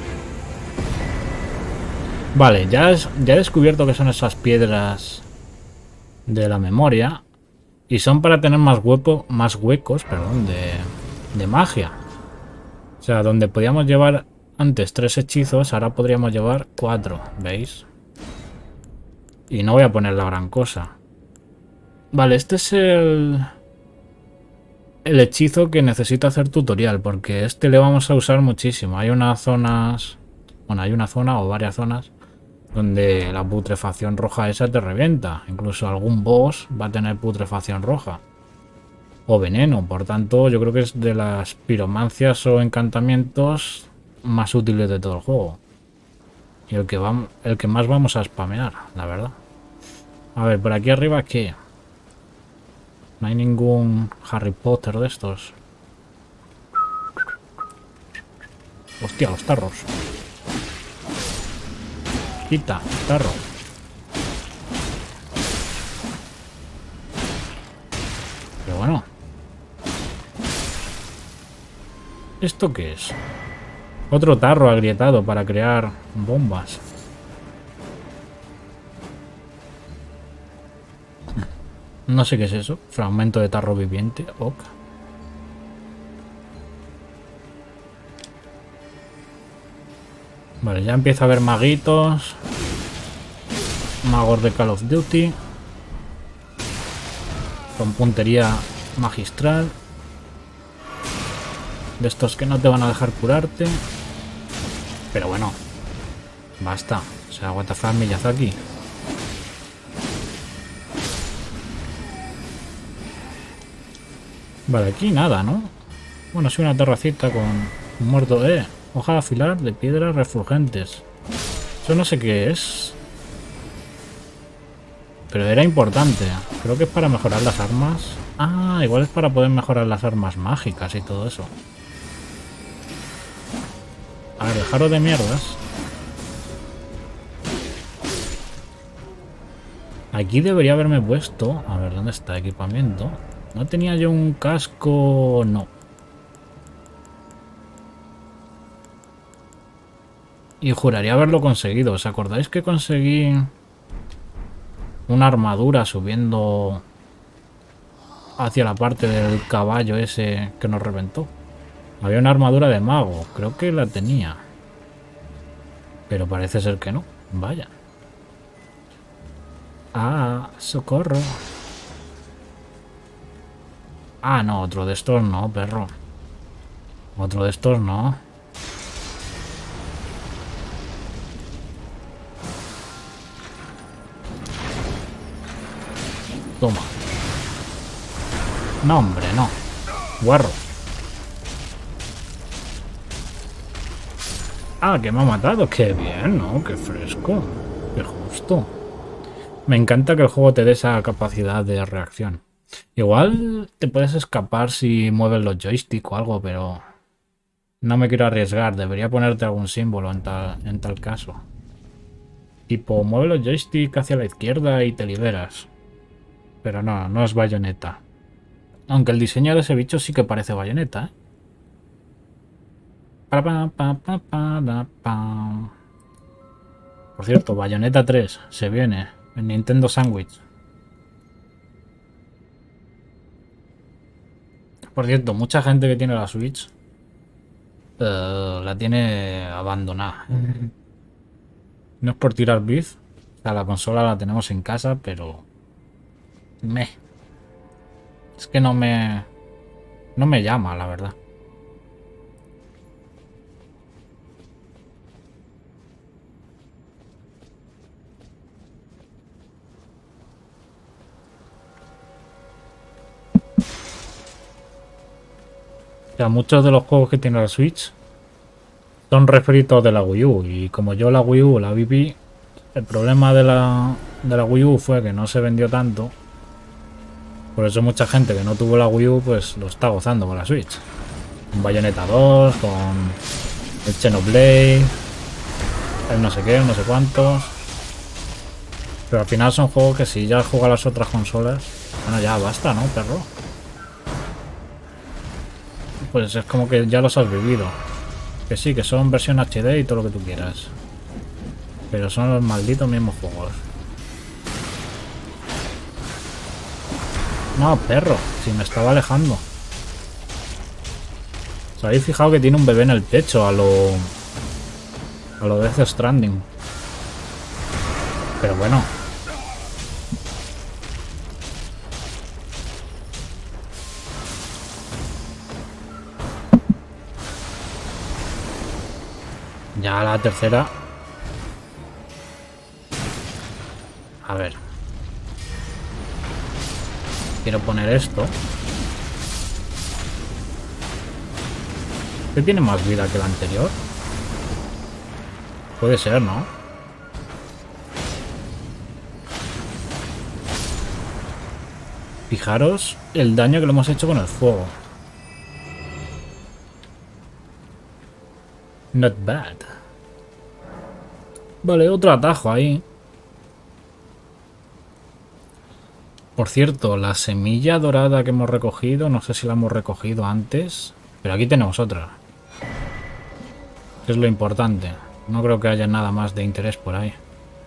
Vale, ya, es, ya he descubierto que son esas piedras de la memoria. Y son para tener más, hueco, más huecos perdón, de, de magia. O sea, donde podíamos llevar antes tres hechizos, ahora podríamos llevar cuatro, ¿veis? Y no voy a poner la gran cosa. Vale, este es el... el hechizo que necesito hacer tutorial, porque este le vamos a usar muchísimo. Hay unas zonas... Bueno, hay una zona o varias zonas donde la putrefacción roja esa te revienta. Incluso algún boss va a tener putrefacción roja. o veneno. Por tanto, yo creo que es de las piromancias o encantamientos más útiles de todo el juego. Y el que, va, el que más vamos a spamear, la verdad. A ver, por aquí arriba, ¿qué? No hay ningún Harry Potter de estos. Hostia, los tarros. Quita, tarro. Pero bueno. ¿Esto qué es? Otro tarro agrietado para crear bombas. No sé qué es eso. Fragmento de tarro viviente. Ok. Vale, ya empieza a haber maguitos. Magos de Call of Duty. Con puntería magistral. De estos que no te van a dejar curarte. Pero bueno. Basta. O sea, what the fuck, Miyazaki. Vale, aquí nada, ¿no? Bueno, sí, una terracita con un muerto. Eh, hoja de afilar de piedras refulgentes. Eso no sé qué es. Pero era importante. Creo que es para mejorar las armas. Ah, igual es para poder mejorar las armas mágicas y todo eso. A ver, dejaros de mierdas. Aquí debería haberme puesto... A ver, ¿dónde está equipamiento? ¿No tenía yo un casco? No. Y juraría haberlo conseguido. ¿Os acordáis que conseguí una armadura subiendo hacia la parte del caballo ese que nos reventó? Había una armadura de mago. Creo que la tenía. Pero parece ser que no. Vaya. Ah, socorro. Ah, no, otro de estos no, perro. Otro de estos no. Toma. No, hombre, no. Guarro. Ah, que me ha matado. Qué bien, ¿no? Qué fresco. Qué justo. Me encanta que el juego te dé esa capacidad de reacción. Igual te puedes escapar si mueves los joysticks o algo, pero no me quiero arriesgar. Debería ponerte algún símbolo en tal, en tal caso. Tipo, mueve los joysticks hacia la izquierda y te liberas. Pero no, no es Bayonetta. Aunque el diseño de ese bicho sí que parece Bayonetta, ¿eh? Por cierto, Bayonetta tres se viene en Nintendo Sandwich. Por cierto, mucha gente que tiene la Switch uh, la tiene abandonada. No es por tirar beef. O sea, la consola la tenemos en casa, pero... Me. Es que no me... No me llama, la verdad. O sea, muchos de los juegos que tiene la Switch son refritos de la Wii U. Y como yo la Wii U la viví, el problema de la, de la Wii U fue que no se vendió tanto. Por eso mucha gente que no tuvo la Wii U pues lo está gozando con la Switch. Con Bayonetta dos, con el Xenoblade, el no sé qué, no sé cuántos. Pero al final son juegos que si ya has jugado a las otras consolas, bueno, ya basta, ¿no, perro? Pues es como que ya los has vivido. Que sí, que son versión H D y todo lo que tú quieras. Pero son los malditos mismos juegos. No, perro, si me estaba alejando. ¿Os habéis fijado que tiene un bebé en el techo a lo... a lo de Death Stranding? Pero bueno. Ya la tercera. A ver. Quiero poner esto. ¿Este tiene más vida que el anterior? Puede ser, ¿no? Fijaros el daño que le hemos hecho con el fuego. Not bad. Vale, otro atajo ahí. Por cierto, la semilla dorada que hemos recogido, no sé si la hemos recogido antes, pero aquí tenemos otra. Que es lo importante. No creo que haya nada más de interés por ahí.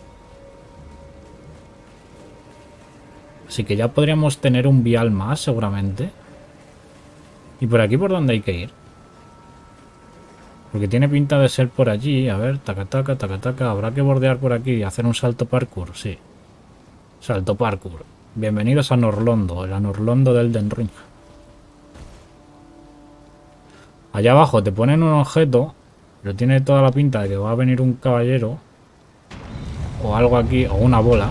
Así que ya podríamos tener un vial más, seguramente. ¿Y por aquí por dónde hay que ir? Porque tiene pinta de ser por allí. A ver, taca, taca, taca, taca. ¿Habrá que bordear por aquí y hacer un salto parkour? Sí. Salto parkour. Bienvenidos a Norlondo, el Norlondo del Elden Ring. Allá abajo te ponen un objeto, pero tiene toda la pinta de que va a venir un caballero. O algo aquí, o una bola.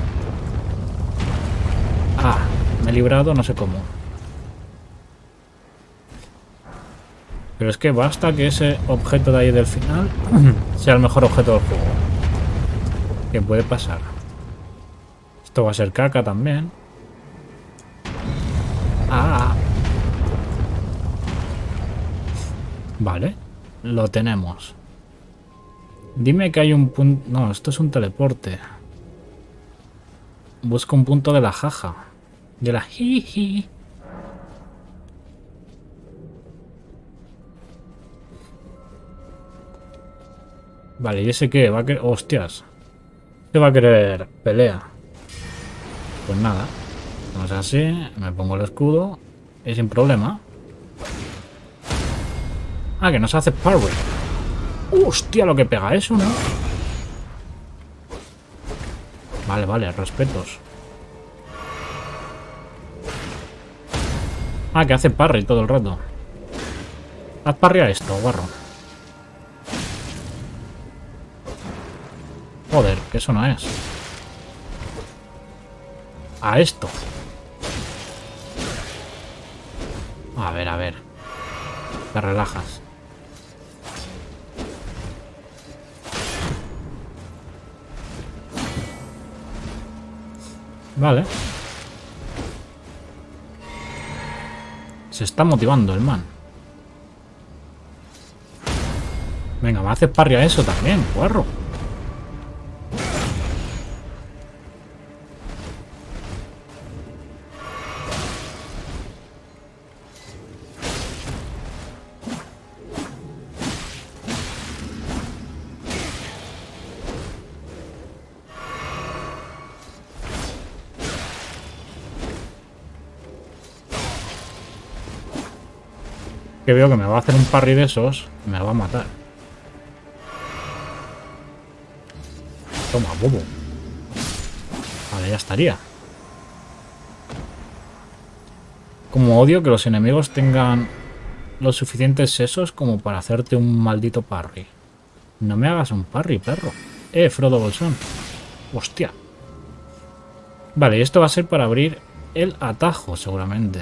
Ah, me he librado, no sé cómo. Pero es que basta que ese objeto de ahí del final sea el mejor objeto del juego. ¿Qué puede pasar? Esto va a ser caca también. Ah. Vale, lo tenemos. Dime que hay un punto... No, esto es un teleporte. Busca un punto de la jaja. De la jiji. Vale, ¿y ese qué? Va a querer... Hostias. ¿Qué va a querer? Pelea. Pues nada. Vamos así. Me pongo el escudo. Y sin problema. Ah, que nos hace parry. Hostia, lo que pega eso, ¿no? Vale, vale, respetos. Ah, que hace parry todo el rato. Haz parry a esto, guarro. Joder, que eso no es. A esto. A ver, a ver. Te relajas. Vale. Se está motivando el man. Venga, me haces parry a eso también, guarro. Que veo que me va a hacer un parry de esos y me va a matar. Toma, bobo. Vale, ya estaría. Como odio que los enemigos tengan los suficientes sesos como para hacerte un maldito parry. No me hagas un parry, perro. Eh, Frodo Bolsón. Hostia. Vale, y esto va a ser para abrir el atajo, seguramente.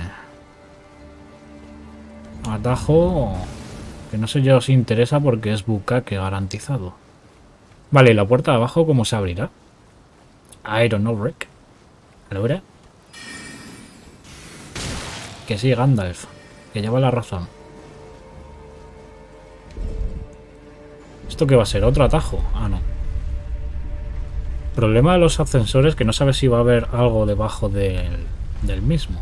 Atajo que no sé yo si interesa porque es bucaque garantizado. Vale, ¿y la puerta de abajo cómo se abrirá? I don't know, Rick. ¿Ahora? Que sí, Gandalf. Que lleva la razón. ¿Esto qué va a ser? ¿Otro atajo? Ah, no. Problema de los ascensores que no sabes si va a haber algo debajo del, del mismo.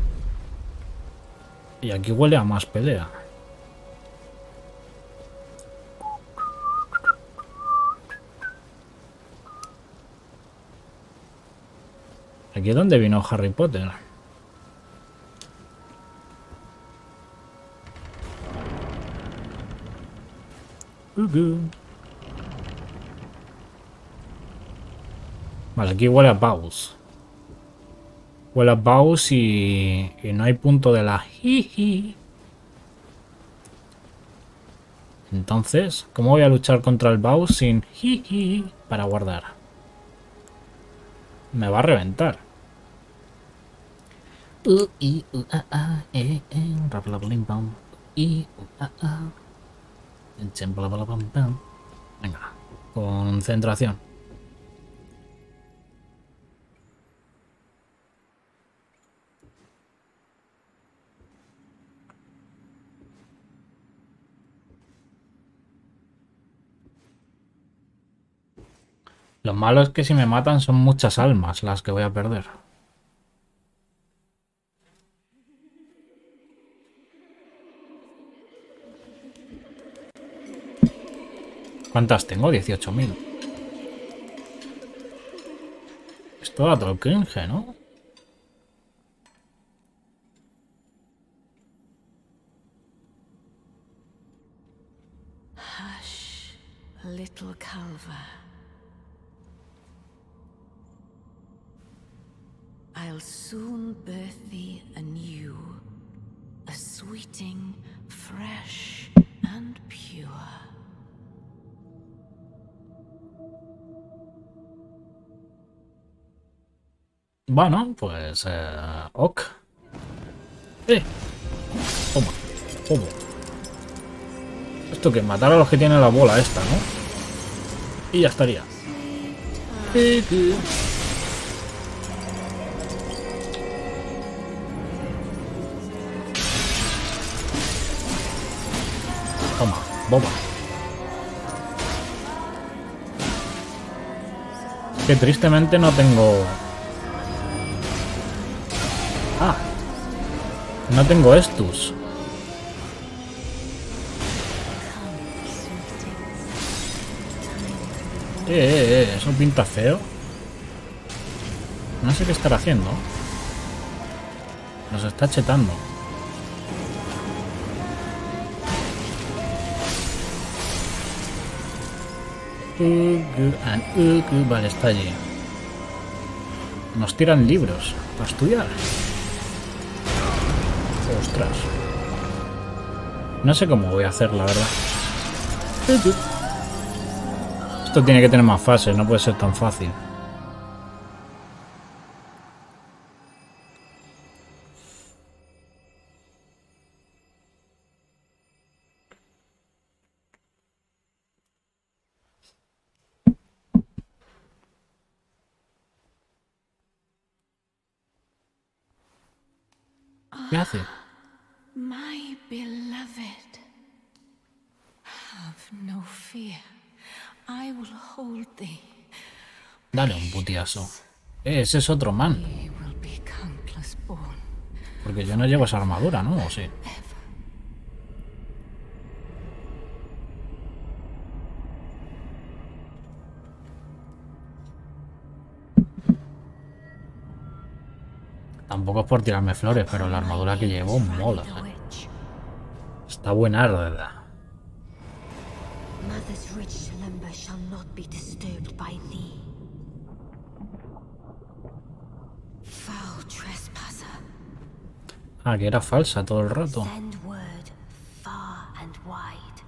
Y aquí huele a más pelea. ¿Aquí es donde vino Harry Potter? Uh-huh. Vale, aquí huele a Baus. Huele a Baus y, y no hay punto de la jiji. Entonces, ¿cómo voy a luchar contra el Baus sin jiji para guardar? Me va a reventar. Uh, i, uh, ah, ah, eh, eh, rapla, blim, bam. I, uh, ah, ah. Venga, concentración. Lo malo es que si me matan son muchas almas las que voy a perder. ¿Cuántas tengo? dieciocho mil. Esto da todo el cringe, ¿no? Hush, little Calva. I'll soon birth thee anew, a sweeting, fresh and pure. Bueno, pues... Eh, ok. Eh. Toma. Toma. Esto que matar a los que tienen la bola esta, ¿no? Y ya estaría. Eh, eh. Toma, boba. Que tristemente no tengo... Ah. No tengo estos. Eh, eh, eh, eso pinta feo. No sé qué estará haciendo. Nos está chetando. Vale, está allí. Nos tiran libros para estudiar. Ostras. No sé cómo voy a hacer, la verdad. Esto tiene que tener más fases, no puede ser tan fácil. ¿Qué hace? My beloved, have no fear. I will hold thee. Dale un putiazo. Eh, ese es otro man. He will be countless born. Porque yo no llevo esa armadura, ¿no? ¿O sí? Tampoco es por tirarme flores, pero la armadura que llevo mola. Está buenarda. Mother's rich slumber shall not be disturbed by thee. Foul trespasser. Ah, que era falsa todo el rato. Send word far and wide.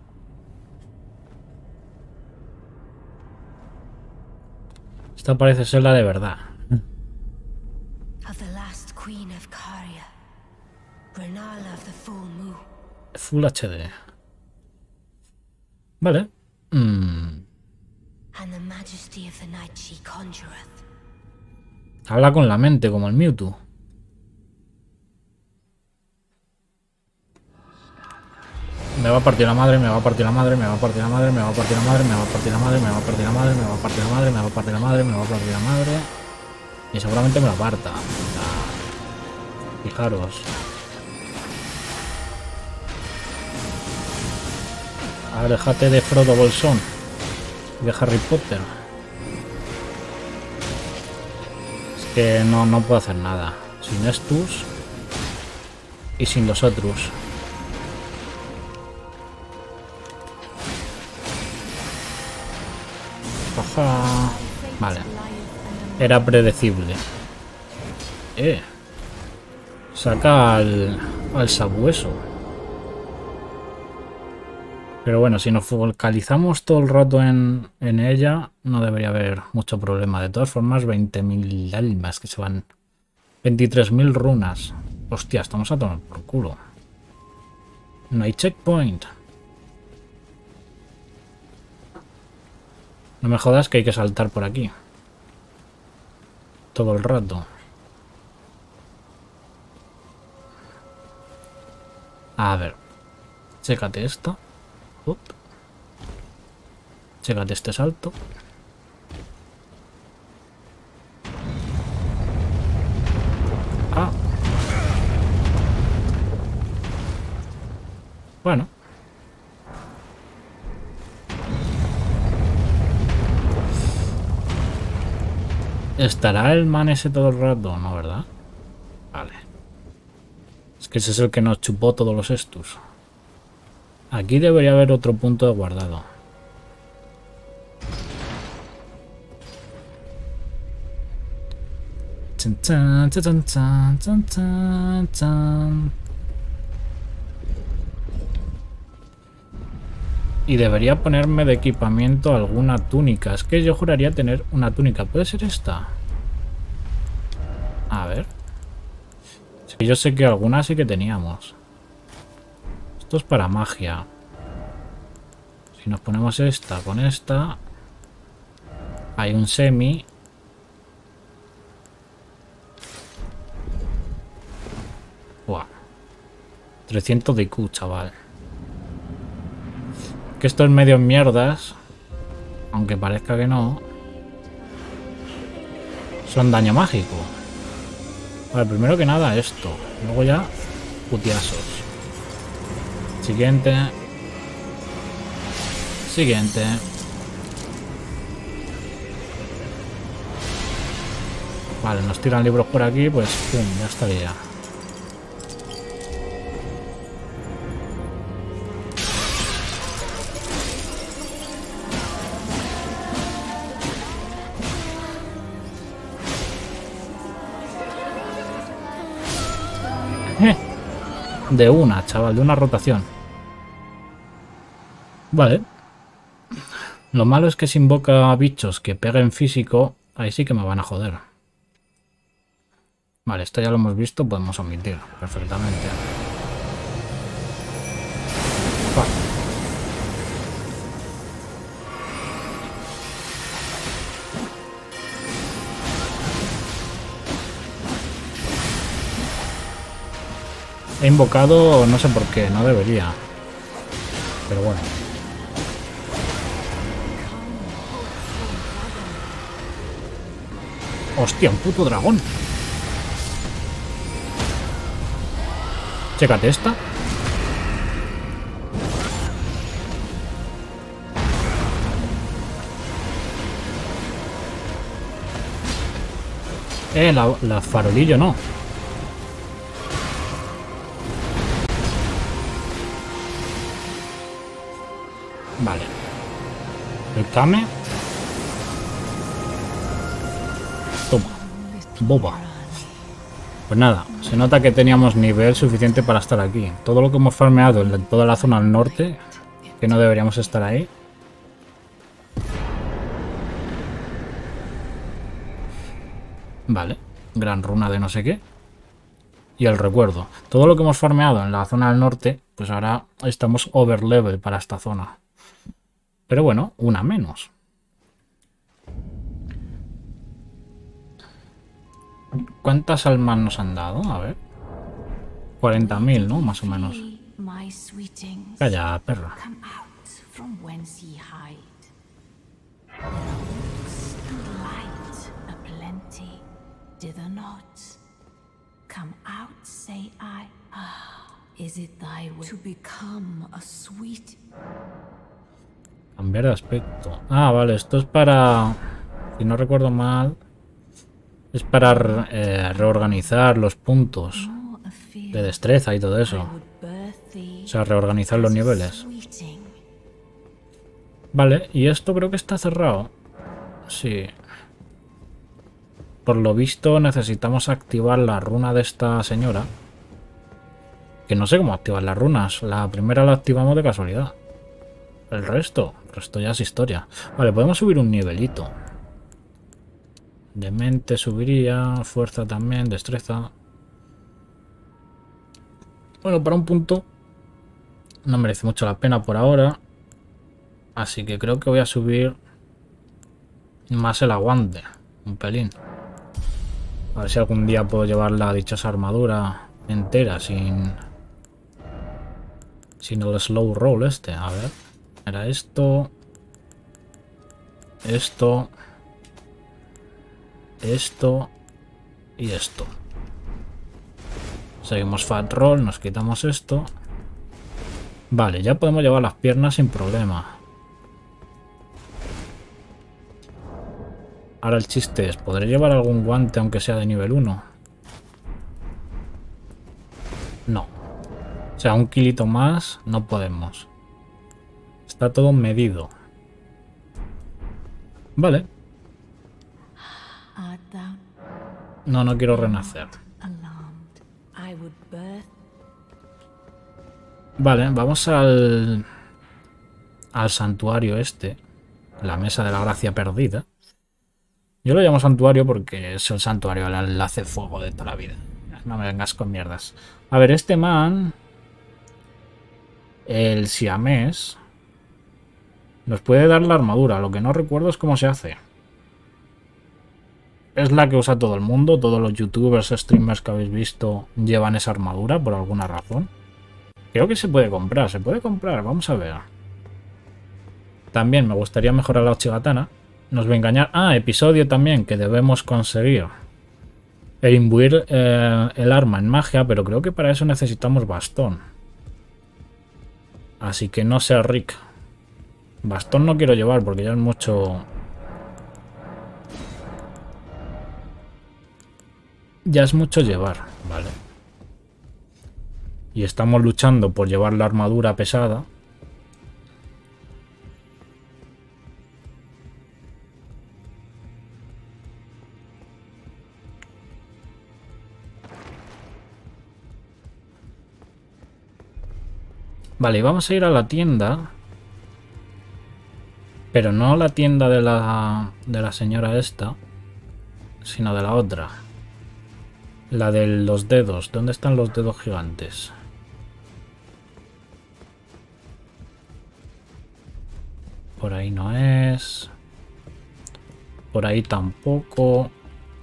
Esta parece ser la de verdad. Of the last queen of Caria, Renala of the full moon. Full H D. Vale. Mm. And the majesty of the night she conjureth. Habla con la mente, como el Mewtwo. Me va a partir la madre, me va a partir la madre, me va a partir la madre, me va a partir la madre, me va a partir la madre, me va a partir la madre, me va a partir la madre, me va a partir la madre, me va a partir la madre. Y seguramente me la parta. Fijaros. Aléjate de Frodo Bolsón. De Harry Potter. Es que no, no puedo hacer nada. Sin estos. Y sin los otros. Ajá. Vale. Era predecible. Eh. Saca al, al sabueso. Pero bueno, si nos focalizamos todo el rato en, en ella, no debería haber mucho problema. De todas formas, veinte mil almas que se van. veintitrés mil runas. Hostia, estamos a tomar por culo. No hay checkpoint. No me jodas que hay que saltar por aquí. Todo el rato. A ver. Chécate esto. Up. Chécate este salto. Ah. Bueno. ¿Estará el man ese todo el rato? No, ¿verdad? Vale. Es que ese es el que nos chupó todos los estus. Aquí debería haber otro punto de guardado. Chan, chan, chan, chan, chan, chan, chan. Y debería ponerme de equipamiento alguna túnica. Es que yo juraría tener una túnica. ¿Puede ser esta? A ver. Es que yo sé que alguna sí que teníamos. Esto es para magia. Si nos ponemos esta con esta. Hay un semi. Buah. trescientos de I Q, chaval. Que esto es medio mierdas. Aunque parezca que no. Son daño mágico. Vale, primero que nada esto. Luego ya putiasos. Siguiente. Siguiente. Vale, nos tiran libros por aquí, pues pum, ya estaría. De una, chaval, de una rotación. Vale. Lo malo es que si invoca bichos que peguen físico, ahí sí que me van a joder. Vale, esto ya lo hemos visto, podemos omitir perfectamente. Vale. He invocado, no sé por qué, no debería. Pero bueno. Hostia, un puto dragón. Chécate esta. Eh, la, la farolillo no. Vale. El Kame. Toma. Boba. Pues nada, se nota que teníamos nivel suficiente para estar aquí. Todo lo que hemos farmeado en toda la zona al norte, que no deberíamos estar ahí. Vale. Gran runa de no sé qué. Y el recuerdo. Todo lo que hemos farmeado en la zona del norte, pues ahora estamos over level para esta zona. Pero bueno, una menos. ¿Cuántas almas nos han dado? A ver. cuarenta mil, ¿no? Más o menos. Calla, perra. Cambiar de aspecto. Ah, vale, esto es para... Si no recuerdo mal... Es para eh, reorganizar los puntos de destreza y todo eso. O sea, reorganizar los niveles. Vale, y esto creo que está cerrado. Sí. Por lo visto necesitamos activar la runa de esta señora. Que no sé cómo activar las runas. La primera la activamos de casualidad. El resto, el resto ya es historia. Vale, podemos subir un nivelito. De mente subiría, fuerza también, destreza. Bueno, para un punto no merece mucho la pena por ahora. Así que creo que voy a subir más el aguante. Un pelín. A ver si algún día puedo llevar la dichosa armadura entera sin... Sin el slow roll este. A ver. Era esto. Esto. Esto. Y esto. Seguimos fat roll. Nos quitamos esto. Vale, ya podemos llevar las piernas sin problema. Ahora el chiste es, ¿podré llevar algún guante aunque sea de nivel uno? No. O sea, un kilito más no podemos. Está todo medido. Vale. No, no quiero renacer. Vale, vamos al... Al santuario este. La mesa de la gracia perdida. Yo lo llamo santuario porque es el santuario del enlace fuego de toda la vida. No me vengas con mierdas. A ver, este man... El siamés... Nos puede dar la armadura. Lo que no recuerdo es cómo se hace. Es la que usa todo el mundo. Todos los youtubers, streamers que habéis visto llevan esa armadura por alguna razón. Creo que se puede comprar. Se puede comprar. Vamos a ver. También me gustaría mejorar la Ochigatana. Nos va a engañar. Ah, episodio también que debemos conseguir. El imbuir eh, el arma en magia, pero creo que para eso necesitamos bastón. Así que no sea Rick. Bastón no quiero llevar porque ya es mucho... Ya es mucho llevar, vale. Y estamos luchando por llevar la armadura pesada. Vale, vamos a ir a la tienda. Pero no la tienda de la, de la señora esta, sino de la otra. La de los dedos. ¿Dónde están los dedos gigantes? Por ahí no es. Por ahí tampoco.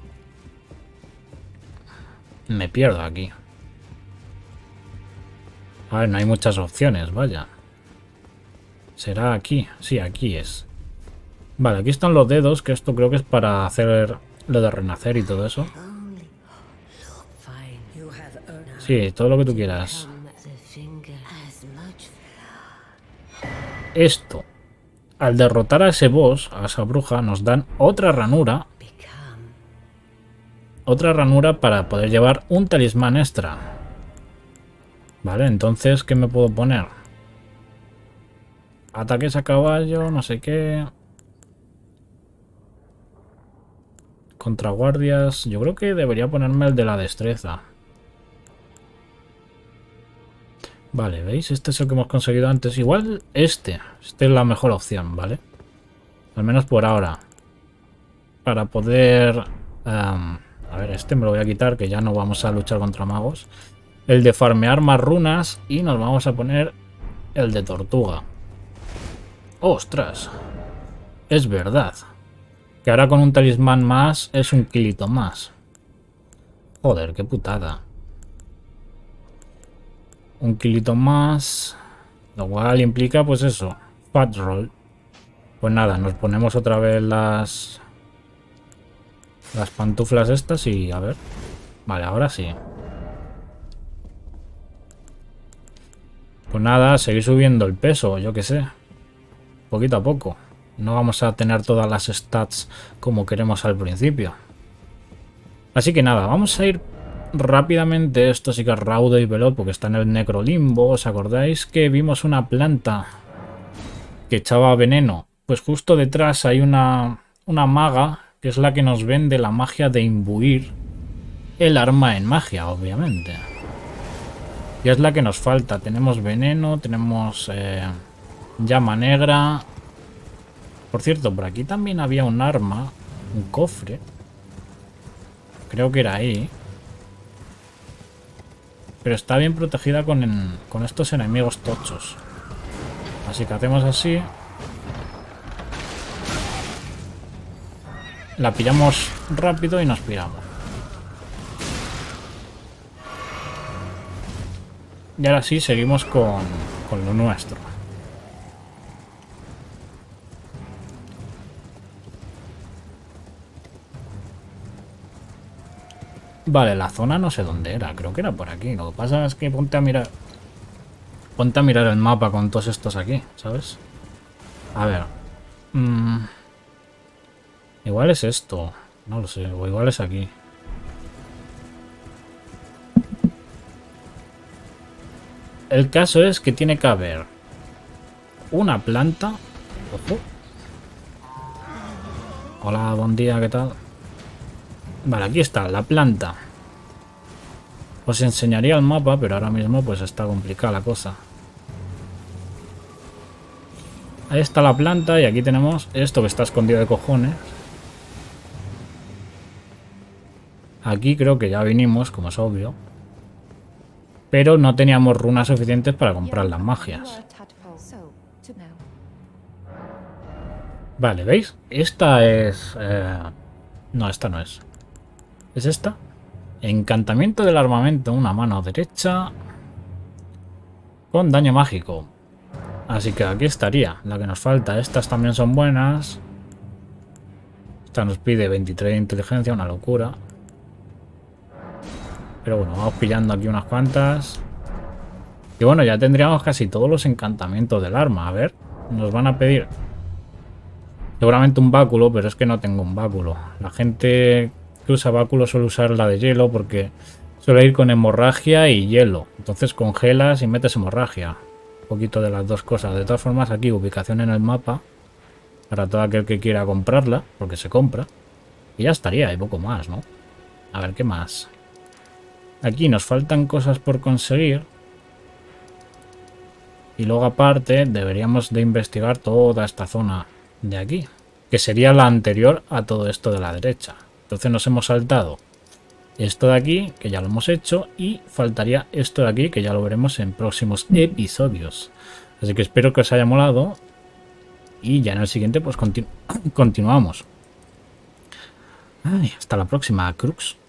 Me pierdo aquí. A ver, no hay muchas opciones, vaya. ¿Será aquí? Sí, aquí es. Vale, aquí están los dedos, que esto creo que es para hacer lo de renacer y todo eso. Sí, todo lo que tú quieras. Esto, al derrotar a ese boss, a esa bruja, nos dan otra ranura. Otra ranura para poder llevar un talismán extra. Vale, entonces, ¿qué me puedo poner? Ataques a caballo, no sé qué. Contraguardias. Yo creo que debería ponerme el de la destreza. Vale, ¿veis? Este es el que hemos conseguido antes. Igual este. Esta es la mejor opción, ¿vale? Al menos por ahora. Para poder... Um, a ver, este me lo voy a quitar, que ya no vamos a luchar contra magos. El de farmear más runas. Y nos vamos a poner el de tortuga. ¡Ostras! Es verdad. Que ahora con un talismán más es un kilito más. Joder, qué putada. Un kilito más. Lo cual implica, pues eso. Fat roll. Pues nada, nos ponemos otra vez las... Las pantuflas estas y a ver. Vale, ahora sí. Pues nada, seguir subiendo el peso, yo qué sé. Poquito a poco. No vamos a tener todas las stats como queremos al principio. Así que nada, vamos a ir rápidamente. Esto sí que es Raudo y veloz porque está en el necrolimbo. ¿Os acordáis que vimos una planta que echaba veneno? Pues justo detrás hay una, una maga que es la que nos vende la magia de imbuir el arma en magia, obviamente. Y es la que nos falta. Tenemos veneno, tenemos eh, llama negra. Por cierto, por aquí también había un arma, un cofre. Creo que era ahí. Pero está bien protegida con, en, con estos enemigos tochos. Así que hacemos así. la pillamos rápido y nos piramos. Y ahora sí, seguimos con, con lo nuestro. Vale, la zona no sé dónde era. Creo que era por aquí. Lo que pasa es que ponte a mirar... Ponte a mirar el mapa con todos estos aquí, ¿sabes? A ver. Mm, igual es esto. No lo sé. O igual es aquí. El caso es que tiene que haber una planta. Ojo. Hola, buen día, ¿qué tal? Vale, aquí está, la planta. Os enseñaría el mapa, pero ahora mismo pues está complicada la cosa. Ahí está la planta y aquí tenemos esto que está escondido de cojones. Aquí creo que ya vinimos, como es obvio. Pero no teníamos runas suficientes para comprar las magias. Vale, ¿veis? Esta es... Eh... No, esta no es. ¿Es esta? Encantamiento del armamento, una mano derecha con daño mágico. Así que aquí estaría la que nos falta. Estas también son buenas. Esta nos pide veintitrés de inteligencia, una locura. Pero bueno, vamos pillando aquí unas cuantas. Y bueno, ya tendríamos casi todos los encantamientos del arma. A ver, nos van a pedir seguramente un báculo, pero es que no tengo un báculo. La gente que usa báculo suele usar la de hielo porque suele ir con hemorragia y hielo. Entonces congelas y metes hemorragia. Un poquito de las dos cosas. De todas formas, aquí ubicación en el mapa para todo aquel que quiera comprarla, porque se compra. Y ya estaría, y poco más, ¿no? A ver, ¿qué más? Aquí nos faltan cosas por conseguir. Y luego aparte deberíamos de investigar toda esta zona de aquí, que sería la anterior a todo esto de la derecha. Entonces nos hemos saltado esto de aquí, que ya lo hemos hecho, y faltaría esto de aquí, que ya lo veremos en próximos episodios. Así que espero que os haya molado y ya en el siguiente pues continu continuamos. Ay, hasta la próxima, Crux.